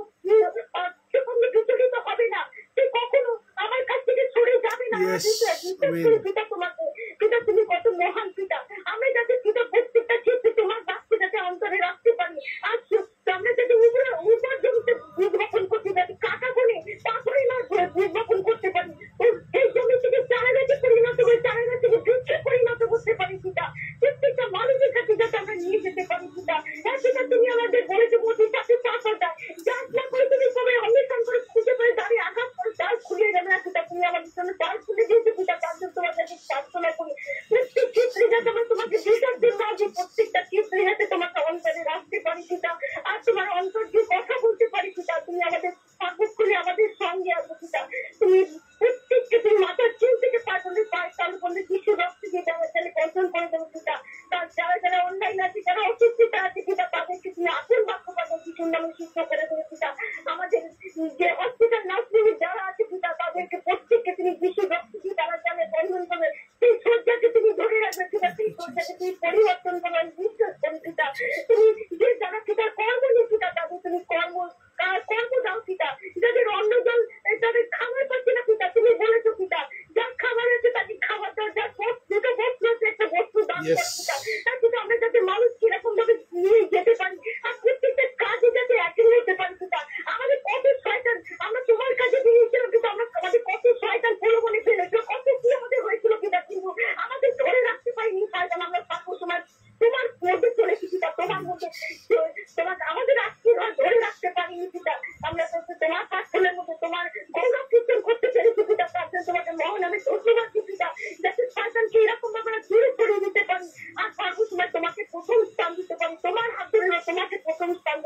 সে কখনো বিচলিত হবে না, সে কখনো আমার কাছ থেকে সরে যাবে না। বিশ্বাস করি পিতা তোমাকে পিতা, তুমি কত মহান পিতা। আমরা যাতে পিতা প্রত্যেকটা ক্ষেত্রে তোমার বাক্য যাতে অন্তরে রাখতে পারি, আর আমরা যাতে উপরে উপর জমিতে বীজ বপন করতে যাতে কাটা বলে পাথরে না বীজ বপন করতে পারি, সেই জমি থেকে চারা গাছে পরিণত করে চারা গাছ থেকে বৃক্ষে পরিণত করতে পারি পিতা। প্রত্যেকটা মানুষের কাছে যাতে আমরা নিয়ে যেতে পারি পিতা। হ্যাঁ পিতা তুমি আমাদের বলেছো মোদীর কাছে পাথর দেয়, যার না করে তুমি সবাই অন্বেষণ করে খুঁজে করে দাঁড়িয়ে আঘাত করে চাল খুলে যাবে না পিতা। তুমি আমাদের জন্য চাল খুলে দিয়েছো পিতা, তার জন্য তোমার কাছে প্রার্থনা করি। প্রত্যেক ক্ষেত্রে যাতে আমরা তোমাকে বিচার দিন না যে প্রত্যেকটা ক্ষেত্রে যাতে তোমাকে অন্তরে রাখতে পারি পিতা, আর তোমার অন্তর দিয়ে কথা বলতে পারি পিতা। তুমি আমাদের পাগল খুলে আমাদের সঙ্গে আসো পিতা। তুমি প্রত্যেককে তুমি মাথার চুল থেকে পা পর্যন্ত পায়ের তালু পর্যন্ত কিছু রক্ত দিয়ে যাওয়ার ছেলে বর্জন করে দেবো পিতা। তার যারা যারা অনলাইন আছে, যারা অসুস্থতা আছে পিতা, তাদেরকে তুমি আপন বাক্য পাঠে কিছুর নামে সুস্থ করে দেবে পিতা। আমাদের যে হসপিটাল নার্সিং যারা আছে পিতা, তাদেরকে প্রত্যেককে তুমি কিছু রক্ত দিয়ে তারা জানে বন্ধন করবে, সেই শয্যাকে তুমি ধরে রাখবে পিতা, সেই শয্যাকে তুমি পরিবর্তন করবে। আমি বিশ্বাস করি পিতা তুমি যে যারা পিতার কর্ম নিয়ে পিতা, তাদের তুমি কর্ম কর্ম দাও পিতা। যাদের অন্ন জল তাদের খাবার পাচ্ছে না পিতা, তুমি বলেছো পিতা যার খাবার আছে তাকে খাবার দাও, যার দুটো বস্ত্র আছে একটা বস্ত্র দান করো পিতা। তার কিন্তু আমরা যাতে মানুষ কিরকম ভাবে নিয়ে যেতে পারি আর প্রত্যেকটা কাজে যাতে একই হতে পারি পিতা। আমাদের কত শয়তান আমরা তোমার কাছে দিয়েছিলাম কিন্তু আমরা আমাদের কত শয়তান প্রলোভনে ফেলেছিল, কত কি আমাদের হয়েছিল পিতা, কিন্তু আমাদের ধরে রাখতে পারিনি শয়তান। আমরা সব সময় তোমার মধ্যে চলেছি পিতা, তোমার মধ্যে তোমাকে আমাদের আশীর্বাদ ধরে রাখতে পারিনি পিতা। আমরা তোমার প্রার্থনার মধ্যে তোমার গৌরব কীর্তন করতে পেরেছি পিতা, তার জন্য তোমাকে মহান আমি ধন্যবাদ দিই পিতা। যাতে শয়তানকে এরকম ভাবে দূরে সরিয়ে দিতে পারি আর সর্বসময় তোমাকে প্রথম স্থান দিতে পারি, তোমার হাত ধরে তোমাকে প্রথম স্থান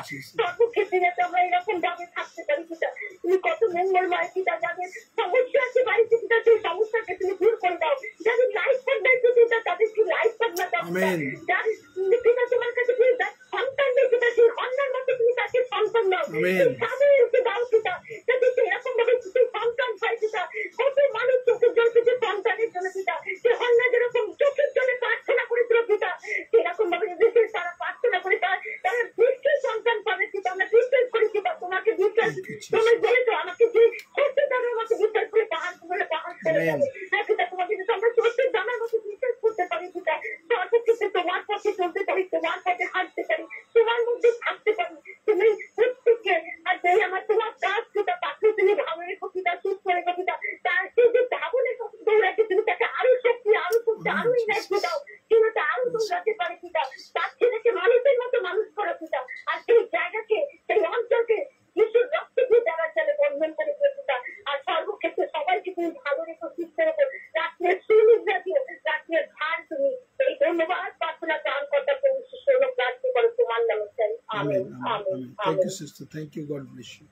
সর্বক্ষেত্রে যাতে আমরা এরকম ভাবে থাকতে পারি পিতা। তুমি কত মঙ্গলময় পিতা, যাদের সমস্যা আছে বাড়িতে পিতা সেই সমস্যাকে তুমি দূর করে দাও। যাদের লাইফ পার্টনার পিতা তাদেরকে লাইফ পার্টনার দাও। যাদের পিতা তোমার কাছে সন্তান নেই পিতা সেই অন্যের মতো তুমি তাকে সন্তান দাও। তাদেরকে দাও পিতা, যাতে এরকম ভাবে সন্তান পায় পিতা। কত মানুষ চোখের জল থেকে সন্তানের জন্য পিতা, সে অন্য যেরকম চোখের জলে প্রার্থনা করেছিল পিতা, সেরকম ভাবে দেশে তারা প্রার্থনা করে তারা তারা নিশ্চয়ই সন্তান পাবে পিতা। আমরা বিশ্বাস করি পিতা, তোমাকে বিশ্বাস তুমি বলেছো আমাকে যে সত্যি জানার মতো বিশ্বাস করে পাহাড় করে পাহাড় করে যাবে। হ্যাঁ পিতা, তোমাকে যদি আমরা সত্যি জানার মতো বিশ্বাস করতে পারি পিতা, সর্বক্ষেত্রে তোমার পথে চলতে পারি, তোমার পথে হাঁটতে পারি, তোমার মধ্যে থাকতে পারি। তুমি প্রত্যেককে আর সেই আমার তোমার কাজ পিতা, তাকে তুমি ভালো রেখো পিতা, সুস্থ রেখো পিতা। তার সেই যে দাবনের দৌড়াতে তুমি তাকে আরো শক্তি আরো শক্তি আরো ইনার্জি দাও, কিন্তু তা আরো দৌড়াতে পারে পিতা। তার ছেলেকে মানুষের মতো মানুষ করো পিতা। আর সেই জায়গাকে সেই অঞ্চলকে যিশুর রক্ত দিয়ে দেওয়ার জন্য বন্ধন করে দিও পিতা। আর সর্বক্ষেত্রে সবাইকে তুমি ভালো রেখো, সুস্থ রেখো। রাত্রে সুনিদ্রা দিও, রাত্রে ধার তুমি এই ধন্যবাদ প্রার্থনা দান করতে প্রভু শিষ্য প্রার্থনা করে তোমার নামে চাই। Amen amen thank you sister, thank you, God bless you.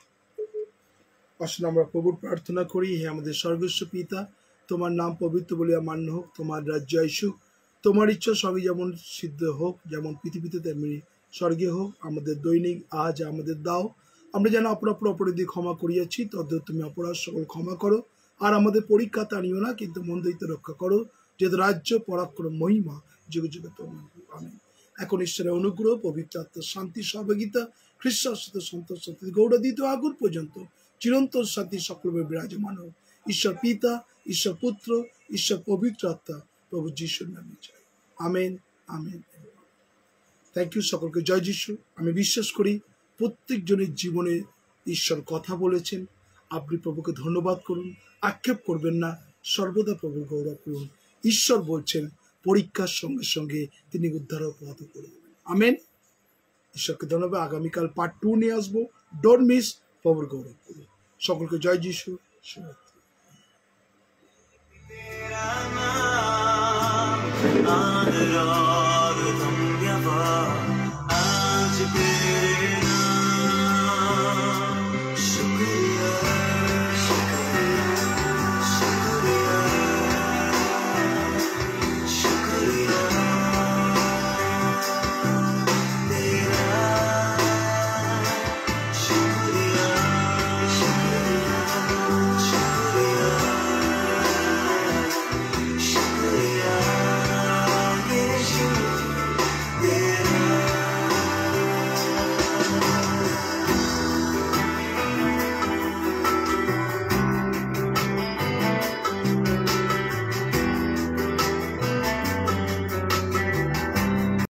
আসলে আমরা প্রভুর প্রার্থনা করি, হে আমাদের স্বর্গস্ব পিতা, তোমার নাম পবিত্র বলিয়া মান্য হোক, তোমার রাজ্য আসুক, তোমার ইচ্ছা স্বর্গে যেমন সিদ্ধ হোক, যেমন পৃথিবীতে তেমনি স্বর্গে হোক। আমাদের দৈনিক আজ আমাদের দাও, আমরা যেন অপরাপর অপরাধী ক্ষমা করিয়াছি তদ্দ তুমি অপরাধ সকল ক্ষমা করো। আর আমাদের পরীক্ষা টানিও না, কিন্তু মন দৈত্য রক্ষা করো, যেহেতু রাজ্য পরাক্রম মহিমা যুগে যুগে তোমার। আমেন। এখন ঈশ্বরের অনুগ্রহ, পবিত্র আত্মার শান্তি, সহযোগিতা, খ্রিস্টের সাথে সন্তোষ সাথে গৌরদিত আগুন পর্যন্ত চিরন্তন শান্তি সকলভাবে বিরাজমান হোক। ঈশ্বর পিতা, ঈশ্বর পুত্র, ঈশ্বর পবিত্র আত্মা প্রভু যিশুর নামে চাই। Amen amen. থ্যাংক ইউ সকলকে, জয় যিশু। আমি বিশ্বাস করি প্রত্যেক জনের জীবনে ঈশ্বর কথা বলেছেন। আপনি প্রভুকে ধন্যবাদ করুন, আক্ষেপ করবেন না, সর্বদা প্রভুর গৌরব করুন। ঈশ্বর বলছেন পরীক্ষার সঙ্গে সঙ্গে তিনি উদ্ধার পথ করে দেবেন। আমেন। ঈশ্বরকে ধন্যবাদ। আগামীকাল পার্ট টু নিয়ে আসবো, ডোন্ট মিস। প্রভুর গৌরব করুন। সকলকে জয় যিশু। আনরা